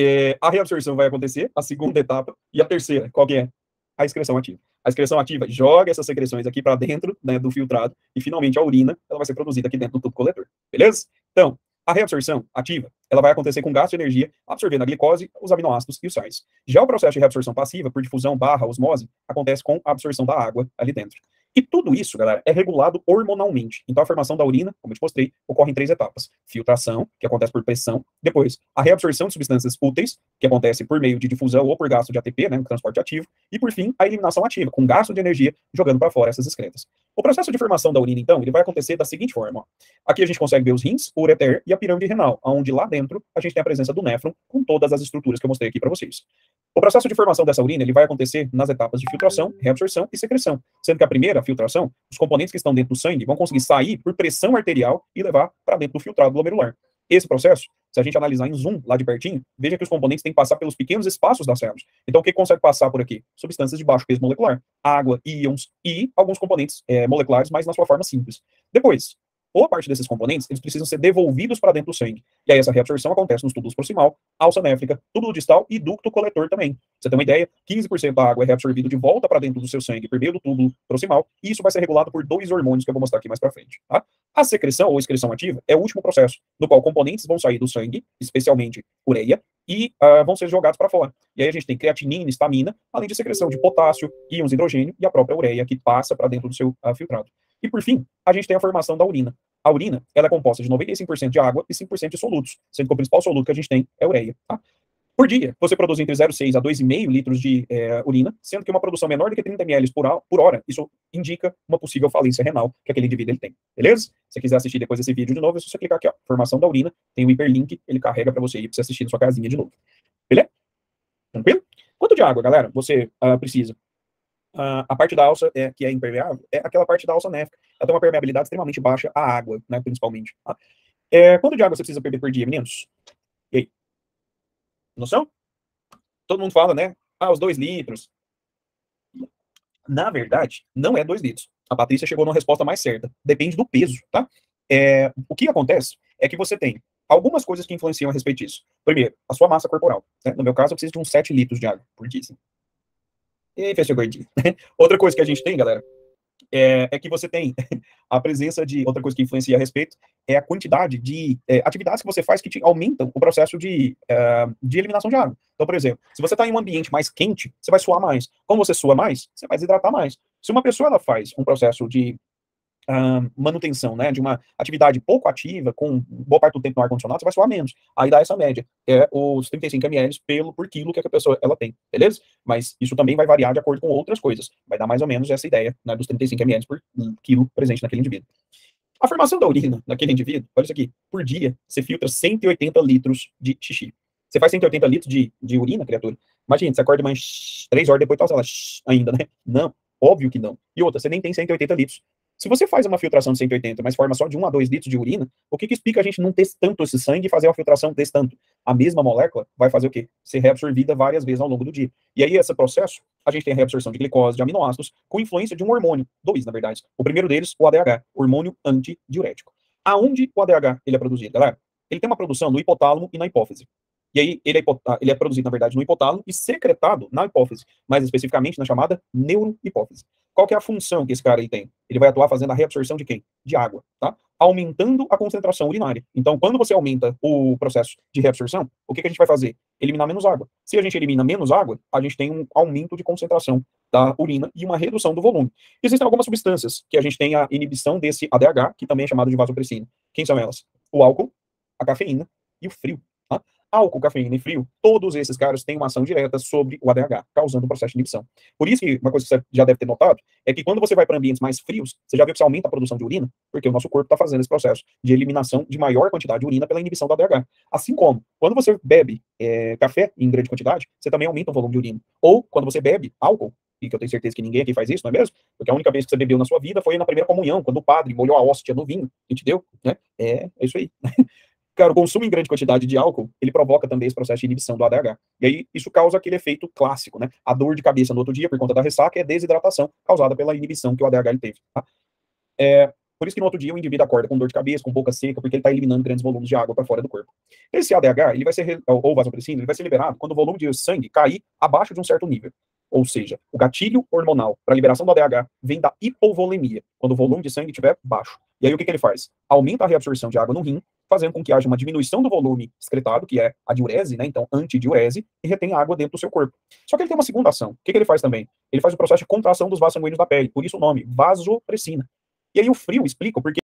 A reabsorção vai acontecer, a segunda etapa, e a terceira, qual que é? A excreção ativa. A excreção ativa joga essas secreções aqui para dentro, né, do filtrado, e finalmente a urina, ela vai ser produzida aqui dentro do tubo coletor, beleza? Então, a reabsorção ativa, ela vai acontecer com gasto de energia, absorvendo a glicose, os aminoácidos e os sais. Já o processo de reabsorção passiva, por difusão barra osmose, acontece com a absorção da água ali dentro. E tudo isso, galera, é regulado hormonalmente. Então, a formação da urina, como eu te mostrei, ocorre em 3 etapas. Filtração, que acontece por pressão. Depois, a reabsorção de substâncias úteis, que acontece por meio de difusão ou por gasto de ATP, né, transporte ativo. E, por fim, a eliminação ativa, com gasto de energia, jogando para fora essas excretas. O processo de formação da urina, então, ele vai acontecer da seguinte forma. Ó. Aqui a gente consegue ver os rins, o ureter e a pirâmide renal, onde lá dentro a gente tem a presença do néfron, com todas as estruturas que eu mostrei aqui para vocês. O processo de formação dessa urina ele vai acontecer nas etapas de filtração, reabsorção e secreção, sendo que a primeira, a filtração, os componentes que estão dentro do sangue vão conseguir sair por pressão arterial e levar para dentro do filtrado glomerular. Esse processo, se a gente analisar em zoom, lá de pertinho, veja que os componentes têm que passar pelos pequenos espaços das células. Então, o que consegue passar por aqui? Substâncias de baixo peso molecular, água, íons e alguns componentes moleculares, mas na sua forma simples. Depois, boa parte desses componentes, eles precisam ser devolvidos para dentro do sangue. E aí essa reabsorção acontece nos túbulos proximal, alça néfrica, túbulo distal e ducto coletor também. Pra você ter uma ideia, 15% da água é reabsorvido de volta para dentro do seu sangue por meio do túbulo proximal, e isso vai ser regulado por 2 hormônios que eu vou mostrar aqui mais para frente. Tá? A secreção ou excreção ativa é o último processo, no qual componentes vão sair do sangue, especialmente ureia, e vão ser jogados para fora. E aí a gente tem creatinina, histamina, além de secreção de potássio, íons hidrogênio e a própria ureia que passa para dentro do seu filtrado. E por fim, a gente tem a formação da urina. A urina, ela é composta de 95% de água e 5% de solutos, sendo que o principal soluto que a gente tem é a ureia. Tá? Por dia, você produz entre 0,6 a 2,5 litros de urina, sendo que uma produção menor do que 30 ml por hora, isso indica uma possível falência renal que aquele indivíduo ele tem. Beleza? Se você quiser assistir depois desse vídeo de novo, é só você clicar aqui, ó, formação da urina, tem o hiperlink, ele carrega para você ir para você assistir na sua casinha de novo. Beleza? Tranquilo? Quanto de água, galera, você precisa? A parte da alça que é impermeável é aquela parte da alça néfrica. Ela tem uma permeabilidade extremamente baixa à água, né, principalmente. Tá? Quanto de água você precisa beber por dia, meninos? E aí? Noção? Todo mundo fala, né? Os 2 litros. Na verdade, não é 2 litros. A Patrícia chegou numa resposta mais certa. Depende do peso, tá? O que acontece é que você tem algumas coisas que influenciam a respeito disso. Primeiro, a sua massa corporal. Né? No meu caso, eu preciso de uns 7 litros de água por dia. Assim. E fechou gordinho. Outra coisa que a gente tem, galera, é que você tem a presença de outra coisa que influencia a respeito é a quantidade de atividades que você faz que te aumentam o processo de eliminação de água. Então, por exemplo, se você está em um ambiente mais quente, você vai suar mais. Como você sua mais, você vai desidratar mais. Se uma pessoa ela faz um processo de manutenção, né, de uma atividade pouco ativa, com boa parte do tempo no ar-condicionado, você vai suar menos. Aí dá essa média, os 35 ml por quilo que a pessoa ela tem, beleza? Mas isso também vai variar de acordo com outras coisas. Vai dar mais ou menos essa ideia, né, dos 35 ml por quilo presente naquele indivíduo. A formação da urina naquele indivíduo, olha isso aqui, por dia, você filtra 180 litros de xixi. Você faz 180 litros de urina, criatura? Imagina, você acorda mais 3 horas depois, tá lá ainda, né? Não, óbvio que não. E outra, você nem tem 180 litros. Se você faz uma filtração de 180, mas forma só de 1 a 2 litros de urina, o que explica a gente não ter tanto esse sangue e fazer uma filtração desse tanto? A mesma molécula vai fazer o quê? Ser reabsorvida várias vezes ao longo do dia. E aí, esse processo, a gente tem a reabsorção de glicose, de aminoácidos, com influência de um hormônio. 2, na verdade. O primeiro deles, o ADH, hormônio antidiurético. Aonde o ADH ele é produzido, galera? Ele tem uma produção no hipotálamo e na hipófise. E aí ele é produzido, na verdade, no hipotálamo e secretado na hipófise, mais especificamente na chamada neurohipófise. Qual que é a função que esse cara aí tem? Ele vai atuar fazendo a reabsorção de quem? De água, tá? Aumentando a concentração urinária. Então, quando você aumenta o processo de reabsorção, o que a gente vai fazer? Eliminar menos água. Se a gente elimina menos água, a gente tem um aumento de concentração da urina e uma redução do volume. Existem algumas substâncias que a gente tem a inibição desse ADH, que também é chamado de vasopressina. Quem são elas? O álcool, a cafeína e o frio. Tá? Álcool, cafeína e frio, todos esses caras têm uma ação direta sobre o ADH, causando o processo de inibição. Por isso que uma coisa que você já deve ter notado é que quando você vai para ambientes mais frios, você já viu que você aumenta a produção de urina, porque o nosso corpo está fazendo esse processo de eliminação de maior quantidade de urina pela inibição do ADH. Assim como, quando você bebe café em grande quantidade, você também aumenta o volume de urina. Ou, quando você bebe álcool, e que eu tenho certeza que ninguém aqui faz isso, não é mesmo? Porque a única vez que você bebeu na sua vida foi na primeira comunhão, quando o padre molhou a hóstia no vinho e te deu, né? É isso aí. Cara, o consumo em grande quantidade de álcool, ele provoca também esse processo de inibição do ADH. E aí, isso causa aquele efeito clássico, né? A dor de cabeça no outro dia, por conta da ressaca, é desidratação causada pela inibição que o ADH ele teve, tá? Por isso que no outro dia o indivíduo acorda com dor de cabeça, com boca seca, porque ele está eliminando grandes volumes de água para fora do corpo. Esse ADH, ele vai ser, ou vasopressina, ele vai ser liberado quando o volume de sangue cair abaixo de um certo nível. Ou seja, o gatilho hormonal para a liberação do ADH vem da hipovolemia, quando o volume de sangue estiver baixo. E aí o que ele faz? Aumenta a reabsorção de água no rim, fazendo com que haja uma diminuição do volume excretado, que é a diurese, né? Então, antidiurese, e retém água dentro do seu corpo. Só que ele tem uma segunda ação. O que ele faz também? Ele faz o processo de contração dos vasos sanguíneos da pele, por isso o nome, vasopressina. E aí o frio explica o porquê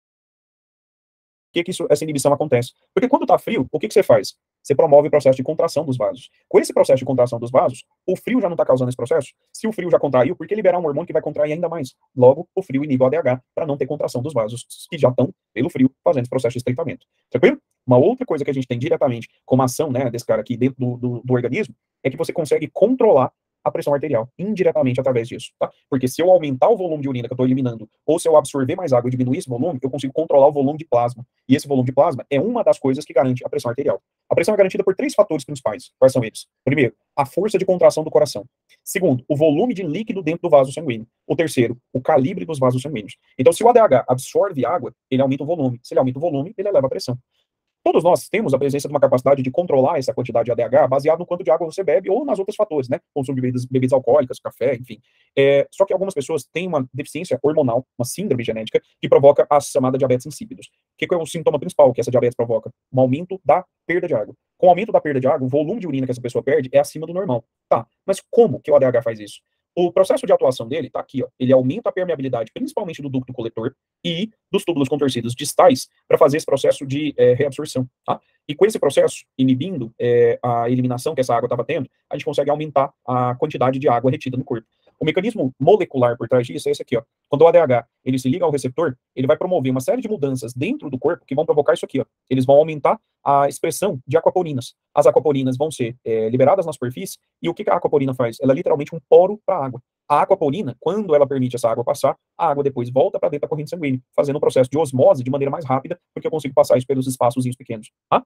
que essa inibição acontece. Porque quando está frio, o que você faz? Você promove o processo de contração dos vasos. Com esse processo de contração dos vasos, o frio já não está causando esse processo. Se o frio já contraiu, por que liberar um hormônio que vai contrair ainda mais? Logo, o frio inibe o ADH para não ter contração dos vasos, que já estão, pelo frio, fazendo esse processo de estreitamento. Tranquilo? Uma outra coisa que a gente tem diretamente como ação, né, desse cara aqui dentro do organismo, é que você consegue controlar a pressão arterial, indiretamente através disso, tá? Porque se eu aumentar o volume de urina que eu estou eliminando, ou se eu absorver mais água e diminuir esse volume, eu consigo controlar o volume de plasma. E esse volume de plasma é uma das coisas que garante a pressão arterial. A pressão é garantida por 3 fatores principais. Quais são eles? Primeiro, a força de contração do coração. Segundo, o volume de líquido dentro do vaso sanguíneo. O terceiro, o calibre dos vasos sanguíneos. Então, se o ADH absorve água, ele aumenta o volume. Se ele aumenta o volume, ele eleva a pressão. Todos nós temos a presença de uma capacidade de controlar essa quantidade de ADH baseado no quanto de água você bebe ou nas outros fatores, né? Consumo de bebidas alcoólicas, café, enfim. Só que algumas pessoas têm uma deficiência hormonal, uma síndrome genética, que provoca a chamada diabetes insípidos. O que é o sintoma principal que essa diabetes provoca? Um aumento da perda de água. Com o aumento da perda de água, o volume de urina que essa pessoa perde é acima do normal. Tá, mas como que o ADH faz isso? O processo de atuação dele está aqui, ó. Ele aumenta a permeabilidade, principalmente do ducto coletor e dos túbulos contorcidos distais, para fazer esse processo de reabsorção. Tá? E com esse processo, inibindo a eliminação que essa água estava tendo, a gente consegue aumentar a quantidade de água retida no corpo. O mecanismo molecular por trás disso é esse aqui, ó. Quando o ADH ele se liga ao receptor, ele vai promover uma série de mudanças dentro do corpo que vão provocar isso aqui, ó. Eles vão aumentar a expressão de aquaponinas. As aquaponinas vão ser liberadas na superfície, e o que a aquaporina faz? Ela é literalmente um poro para a água. A aquaporina, quando ela permite essa água passar, a água depois volta para dentro da corrente sanguínea, fazendo um processo de osmose de maneira mais rápida, porque eu consigo passar isso pelos espaços pequenos. Tá?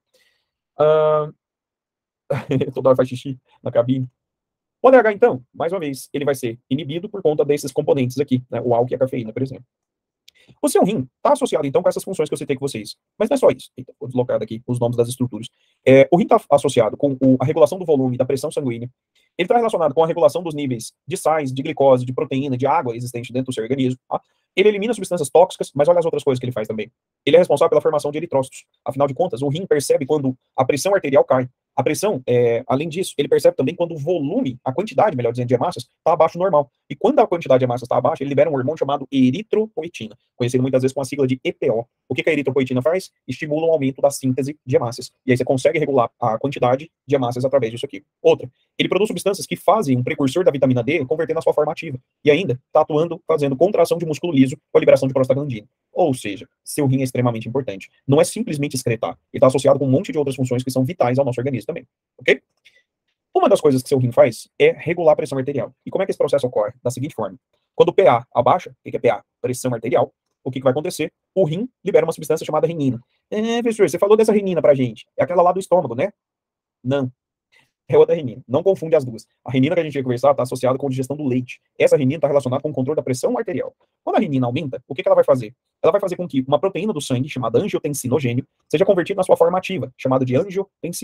Toda hora faz xixi na cabine. O ADH, então, mais uma vez, ele vai ser inibido por conta desses componentes aqui, né? O álcool e a cafeína, por exemplo. O seu rim está associado, então, com essas funções que eu citei com vocês. Mas não é só isso. Eita, vou deslocar daqui os nomes das estruturas. O rim está associado com a regulação do volume, da pressão sanguínea. Ele está relacionado com a regulação dos níveis de sais, de glicose, de proteína, de água existente dentro do seu organismo. Tá? Ele elimina substâncias tóxicas, mas olha as outras coisas que ele faz também. Ele é responsável pela formação de eritrócitos. Afinal de contas, o rim percebe quando a pressão arterial cai. A pressão, além disso, ele percebe também quando o volume, a quantidade, melhor dizendo, de hemácias está abaixo do normal. E quando a quantidade de hemácias está abaixo, ele libera um hormônio chamado eritropoetina, conhecido muitas vezes com a sigla de EPO. O que a eritropoetina faz? Estimula um aumento da síntese de hemácias. E aí você consegue regular a quantidade de hemácias através disso aqui. Outra, ele produz substâncias que fazem um precursor da vitamina D converter na sua forma ativa. E ainda está atuando, fazendo contração de músculo liso com a liberação de prostaglandina. Ou seja, seu rim é extremamente importante. Não é simplesmente excretar. Ele está associado com um monte de outras funções que são vitais ao nosso organismo também. Ok? Uma das coisas que seu rim faz é regular a pressão arterial. E como é que esse processo ocorre? Da seguinte forma. Quando o PA abaixa, o que é PA? Pressão arterial. O que vai acontecer? O rim libera uma substância chamada renina. Professor, você falou dessa renina pra gente. É aquela lá do estômago, né? Não. É outra renina. Não confunde as duas. A renina que a gente ia conversar está associada com a digestão do leite. Essa renina está relacionada com o controle da pressão arterial. Quando a renina aumenta, o que ela vai fazer? Ela vai fazer com que uma proteína do sangue, chamada angiotensinogênio, seja convertida na sua forma ativa, chamada de angiotensina.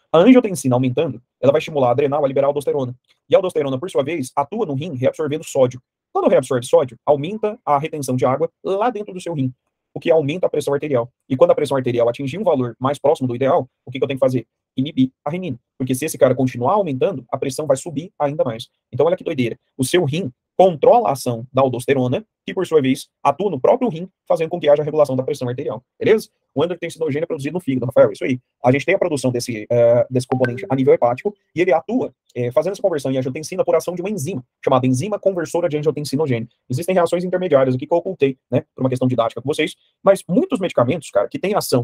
A angiotensina aumentando, ela vai estimular a adrenal a liberar a aldosterona. E a aldosterona, por sua vez, atua no rim reabsorvendo sódio. Quando reabsorve sódio, aumenta a retenção de água lá dentro do seu rim, o que aumenta a pressão arterial. E quando a pressão arterial atingir um valor mais próximo do ideal, o que eu tenho que fazer? Inibir a renina. Porque se esse cara continuar aumentando, a pressão vai subir ainda mais. Então, olha que doideira. O seu rim controla a ação da aldosterona, que por sua vez atua no próprio rim, fazendo com que haja regulação da pressão arterial. Beleza? O angiotensinogênio é produzido no fígado, Rafael, isso aí. A gente tem a produção desse componente a nível hepático, e ele atua fazendo essa conversão em angiotensina por ação de uma enzima, chamada enzima conversora de angiotensinogênio. Existem reações intermediárias aqui que eu ocultei, né, por uma questão didática com vocês, mas muitos medicamentos, cara, que têm ação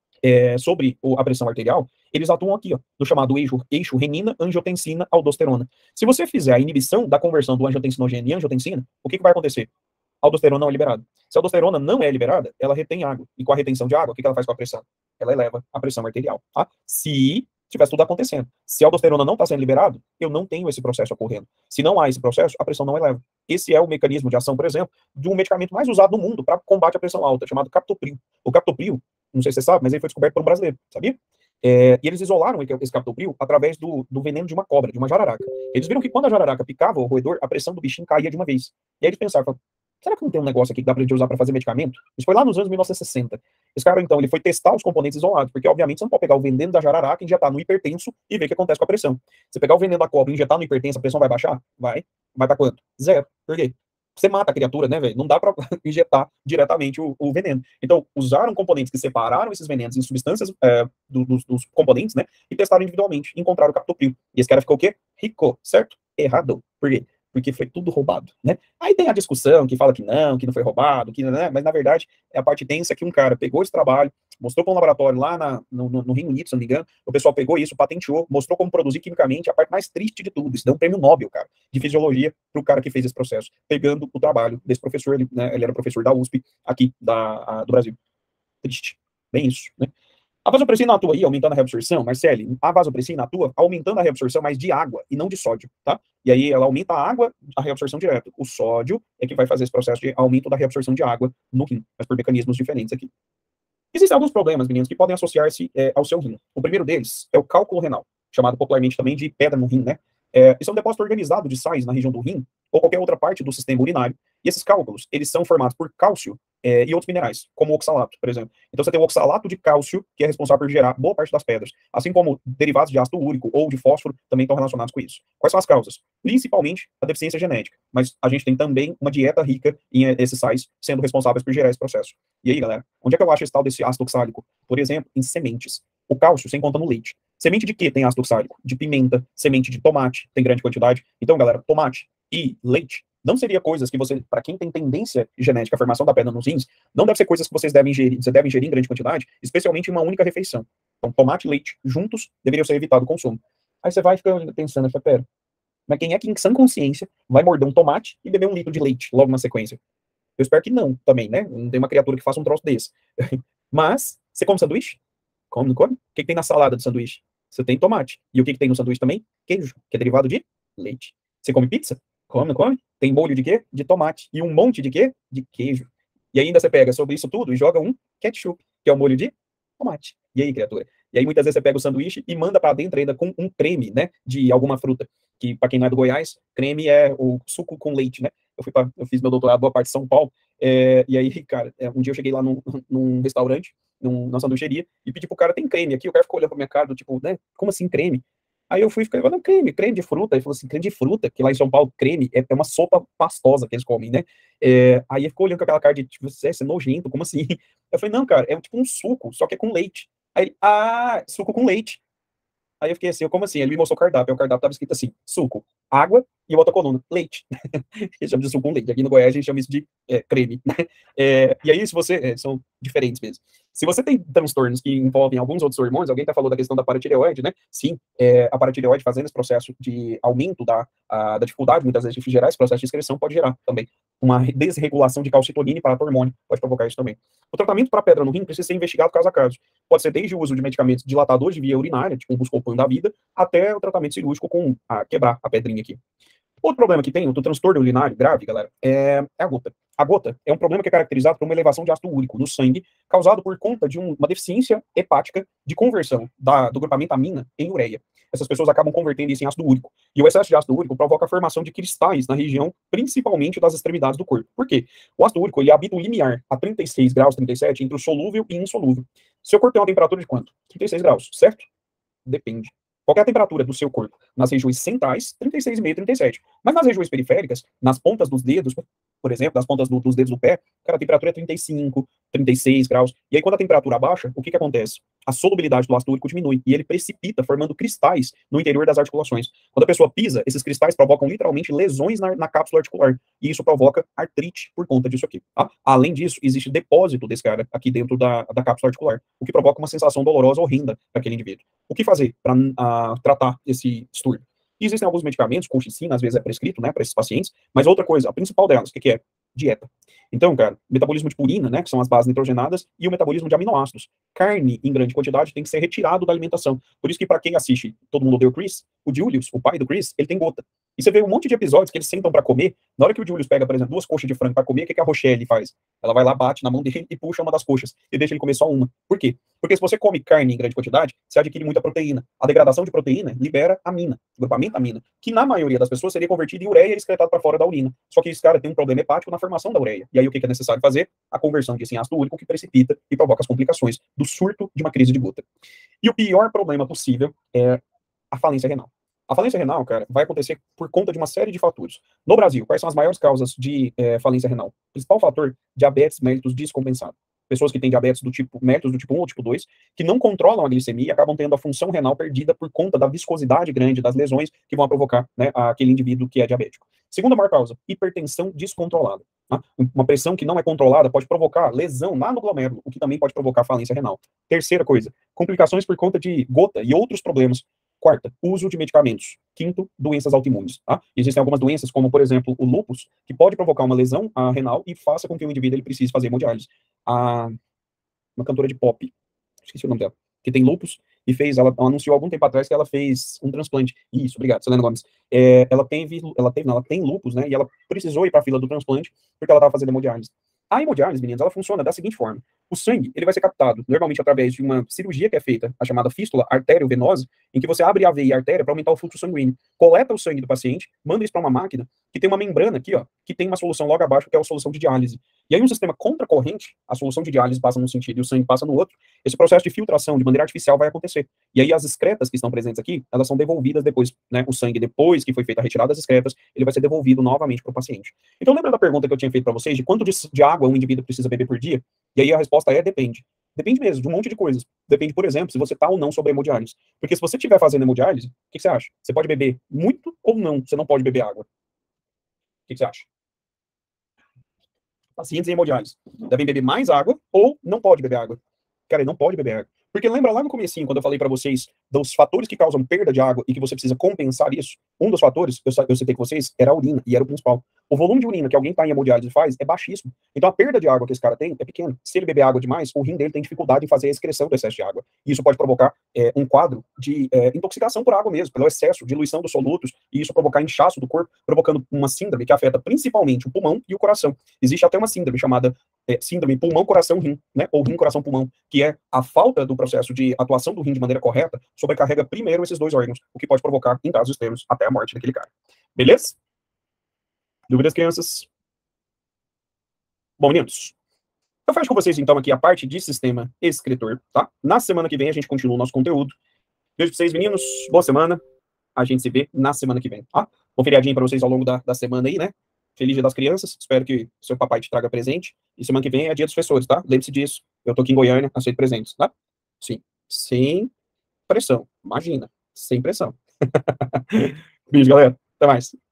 sobre a pressão arterial, eles atuam aqui, ó, no chamado eixo renina, angiotensina, aldosterona. Se você fizer a inibição da conversão do angiotensinogênio em angiotensina, o que vai acontecer? A aldosterona não é liberada. Se a aldosterona não é liberada, ela retém água. E com a retenção de água, o que ela faz com a pressão? Ela eleva a pressão arterial, tá? Se tivesse tudo acontecendo. Se a aldosterona não está sendo liberada, eu não tenho esse processo ocorrendo. Se não há esse processo, a pressão não eleva. Esse é o mecanismo de ação, por exemplo, de um medicamento mais usado no mundo para combate à pressão alta, chamado captopril. O captopril, não sei se você sabe, mas ele foi descoberto por um brasileiro, sabia? E eles isolaram esse captopril através do veneno de uma cobra, de uma jararaca. Eles viram que quando a jararaca picava o roedor, a pressão do bichinho caía de uma vez. E aí eles pensaram, será que não tem um negócio aqui que dá pra gente usar para fazer medicamento? Isso foi lá nos anos 1960. Esse cara, então, ele foi testar os componentes isolados, porque, obviamente, você não pode pegar o veneno da jararaca, injetar no hipertenso e ver o que acontece com a pressão. Você pegar o veneno da cobra e injetar no hipertenso, a pressão vai baixar? Vai. Vai pra quanto? Zero. Por quê? Você mata a criatura, né, velho? Não dá pra injetar diretamente o veneno. Então, usaram componentes que separaram esses venenos em substâncias dos componentes, né, e testaram individualmente, e encontraram o captopril. E esse cara ficou o quê? Rico, certo? Errado. Por quê? Porque foi tudo roubado, né? Aí tem a discussão que fala que não foi roubado, que, né? Mas na verdade é a parte tensa que um cara pegou esse trabalho, mostrou para um laboratório lá no Reino Unido, se não me engano, o pessoal pegou isso, patenteou, mostrou como produzir quimicamente, a parte mais triste de tudo, isso deu um prêmio Nobel, cara, de fisiologia pro cara que fez esse processo, pegando o trabalho desse professor, ele, né, ele era professor da USP, aqui, do Brasil. Triste. Bem isso, né? A vasopressina atua aí aumentando a reabsorção, Marcele, a vasopressina atua aumentando a reabsorção, mas de água e não de sódio, tá? E aí ela aumenta a água, a reabsorção direto. O sódio é que vai fazer esse processo de aumento da reabsorção de água no rim, mas por mecanismos diferentes aqui. Existem alguns problemas, meninos, que podem associar-se ao seu rim. O primeiro deles é o cálculo renal, chamado popularmente também de pedra no rim, né? Isso é um depósito organizado de sais na região do rim ou qualquer outra parte do sistema urinário. E esses cálculos, eles são formados por cálcio e outros minerais, como o oxalato, por exemplo. Então você tem o oxalato de cálcio, que é responsável por gerar boa parte das pedras, assim como derivados de ácido úrico ou de fósforo também estão relacionados com isso. Quais são as causas? Principalmente a deficiência genética, mas a gente tem também uma dieta rica em esses sais sendo responsáveis por gerar esse processo. E aí, galera, onde é que eu acho esse tal desse ácido oxálico? Por exemplo, em sementes. O cálcio você encontra no leite. Semente de que tem ácido oxálico? De pimenta, semente de tomate, tem grande quantidade. Então, galera, tomate e leite não seria coisas que você, para quem tem tendência genética à formação da pedra nos rins, não deve ser coisas que vocês devem ingerir, você deve ingerir em grande quantidade, especialmente em uma única refeição. Então, tomate e leite juntos deveriam ser evitado o consumo. Aí você vai ficar pensando, pera, mas quem é que em sã consciência vai morder um tomate e beber 1 litro de leite logo na sequência? Eu espero que não, também, né? Não tem uma criatura que faça um troço desse. Mas, você come sanduíche? Come, não come? O que tem na salada do sanduíche? Você tem tomate. E o que tem no sanduíche também? Queijo, que é derivado de leite. Você come pizza? Come, não come? Tem molho de quê? De tomate. E um monte de quê? De queijo. E ainda você pega sobre isso tudo e joga um ketchup, que é o molho de tomate. E aí, criatura? E aí muitas vezes você pega o sanduíche e manda para dentro ainda com um creme, né, de alguma fruta. Que, para quem não é do Goiás, creme é o suco com leite, né? Eu fiz meu doutorado boa parte de São Paulo, e aí, cara, um dia eu cheguei lá num restaurante, numa sanduicheria, e pedi pro cara, tem creme aqui? O cara ficou olhando pra minha cara, do tipo, né, como assim creme? Aí eu fui ficar, não, creme de fruta. Ele falou assim, creme de fruta, que lá em São Paulo, creme é uma sopa pastosa que eles comem, né? Aí ele ficou olhando com aquela cara de, tipo, você é nojento, como assim? Eu falei, não, cara, é tipo um suco, só que é com leite. Aí ele, suco com leite. Aí eu fiquei assim, como assim? Ele me mostrou o cardápio, o cardápio tava escrito assim, suco, água e outra coluna, leite. Eles chamam de suco com leite. Aqui no Goiás a gente chama isso de creme, né? E aí, se você, são diferentes mesmo. Se você tem transtornos que envolvem alguns outros hormônios, alguém falou da questão da paratireoide, né? Sim, a paratireoide fazendo esse processo de aumento da dificuldade, muitas vezes, de gerar esse processo de excreção, pode gerar também uma desregulação de calcitonina e paratormônio, pode provocar isso também. O tratamento para pedra no rim precisa ser investigado caso a caso. Pode ser desde o uso de medicamentos dilatadores de via urinária, tipo um Buscopan da vida, até o tratamento cirúrgico com quebrar a pedrinha aqui. Outro problema que tem, outro transtorno urinário grave, galera, é a gota. A gota é um problema que é caracterizado por uma elevação de ácido úrico no sangue, causado por conta de uma deficiência hepática de conversão do grupamento amina em ureia. Essas pessoas acabam convertendo isso em ácido úrico. E o excesso de ácido úrico provoca a formação de cristais na região, principalmente das extremidades do corpo. Por quê? O ácido úrico, ele habita o limiar a 36 graus, 37, entre o solúvel e insolúvel. Seu corpo tem uma temperatura de quanto? 36 graus, certo? Depende. Qual é a temperatura do seu corpo? Nas regiões centrais, 36,5, 37. Mas nas regiões periféricas, nas pontas dos dedos, por exemplo, nas pontas dos dedos do pé, cara, a temperatura é 35, 36 graus. E aí, quando a temperatura abaixa, o que acontece? A solubilidade do ácido úrico diminui e ele precipita, formando cristais no interior das articulações. Quando a pessoa pisa, esses cristais provocam literalmente lesões na cápsula articular. E isso provoca artrite por conta disso aqui. Tá? Além disso, existe depósito desse cara aqui dentro da cápsula articular, o que provoca uma sensação dolorosa horrenda para aquele indivíduo. O que fazer para tratar esse distúrbio? E existem alguns medicamentos, colchicina, às vezes é prescrito, né, para esses pacientes, mas outra coisa, a principal delas, o que é? Dieta. Então, cara, metabolismo de purina, né, que são as bases nitrogenadas, e o metabolismo de aminoácidos. Carne em grande quantidade tem que ser retirado da alimentação. Por isso que, para quem assiste Todo Mundo Odeia o Chris, o Julius, o pai do Chris, ele tem gota. E você vê um monte de episódios que eles sentam para comer, na hora que o Julius pega, por exemplo, 2 coxas de frango para comer, o que a Rochelle faz? Ela vai lá, bate na mão dele e puxa uma das coxas, e deixa ele comer só uma. Por quê? Porque se você come carne em grande quantidade, você adquire muita proteína. A degradação de proteína libera amina, grupamento amina, que na maioria das pessoas seria convertido em ureia e excretado para fora da urina. Só que esse cara tem um problema hepático na formação da ureia. E aí o que é necessário fazer? A conversão disso em ácido úrico, que precipita e provoca as complicações do surto de uma crise de gota. E o pior problema possível é a falência renal. A falência renal, cara, vai acontecer por conta de uma série de fatores. No Brasil, quais são as maiores causas de falência renal? O principal fator, diabetes mellitus descompensado. Pessoas que têm diabetes do tipo mellitus do tipo 1 ou tipo 2, que não controlam a glicemia e acabam tendo a função renal perdida por conta da viscosidade grande das lesões que vão provocar, né, aquele indivíduo que é diabético. Segunda maior causa, hipertensão descontrolada. Tá? Uma pressão que não é controlada pode provocar lesão lá no glomérulo, o que também pode provocar falência renal. Terceira coisa, complicações por conta de gota e outros problemas. Quarta, uso de medicamentos. Quinto, doenças autoimunes. Tá? Existem algumas doenças, como, por exemplo, o lúpus, que pode provocar uma lesão renal e faça com que o indivíduo ele precise fazer hemodiálise. Uma cantora de pop, esqueci o nome dela, que tem lúpus, e ela anunciou algum tempo atrás que ela fez um transplante. Isso, obrigado, Selena Gomes. Ela tem lúpus, né, e ela precisou ir para a fila do transplante, porque ela estava fazendo hemodiálise. A hemodiálise, meninas, ela funciona da seguinte forma. O sangue, ele vai ser captado, normalmente através de uma cirurgia que é feita, a chamada fístula arteriovenosa, em que você abre a veia e a artéria para aumentar o fluxo sanguíneo. Coleta o sangue do paciente, manda isso para uma máquina, que tem uma membrana aqui, ó, que tem uma solução logo abaixo, que é a solução de diálise. E aí um sistema contracorrente, a solução de diálise passa num sentido e o sangue passa no outro, esse processo de filtração de maneira artificial vai acontecer. E aí as excretas que estão presentes aqui, elas são devolvidas depois, né, o sangue depois que foi feita a retirada das excretas, ele vai ser devolvido novamente para o paciente. Então lembra da pergunta que eu tinha feito para vocês, de quanto de água um indivíduo precisa beber por dia? E aí a resposta é depende. Depende mesmo, de um monte de coisas. Depende, por exemplo, se você está ou não sobre hemodiálise. Porque se você estiver fazendo hemodiálise, o que você acha? Você pode beber muito ou não? Você não pode beber água. O que você acha? Pacientes em hemodiálise devem beber mais água ou não pode beber água? Cara, ele não pode beber água. Porque lembra lá no comecinho, quando eu falei para vocês dos fatores que causam perda de água e que você precisa compensar isso? Um dos fatores, eu citei com vocês, era a urina, e era o principal. O volume de urina que alguém está em hemodiálise faz é baixíssimo. Então a perda de água que esse cara tem é pequena. Se ele beber água demais, o rim dele tem dificuldade em fazer a excreção do excesso de água. E isso pode provocar um quadro de intoxicação por água mesmo, pelo excesso, diluição dos solutos, e isso provocar inchaço do corpo, provocando uma síndrome que afeta principalmente o pulmão e o coração. Existe até uma síndrome chamada síndrome pulmão-coração-rim, né? Ou rim-coração-pulmão, que é a falta do processo de atuação do rim de maneira correta, sobrecarrega primeiro esses dois órgãos, o que pode provocar, em casos extremos, até a morte daquele cara. Beleza? Dúvidas, crianças? Bom, meninos, eu fecho com vocês, então, aqui a parte de sistema excretor, tá? Na semana que vem a gente continua o nosso conteúdo. Beijo pra vocês, meninos. Boa semana. A gente se vê na semana que vem, tá? Bom feriadinho pra vocês ao longo da semana aí, né? Feliz Dia das Crianças. Espero que seu papai te traga presente. E semana que vem é Dia dos Professores, tá? Lembre-se disso. Eu tô aqui em Goiânia, aceito presentes, tá? Sim. Sem pressão. Imagina. Sem pressão. Beijo, galera. Até mais.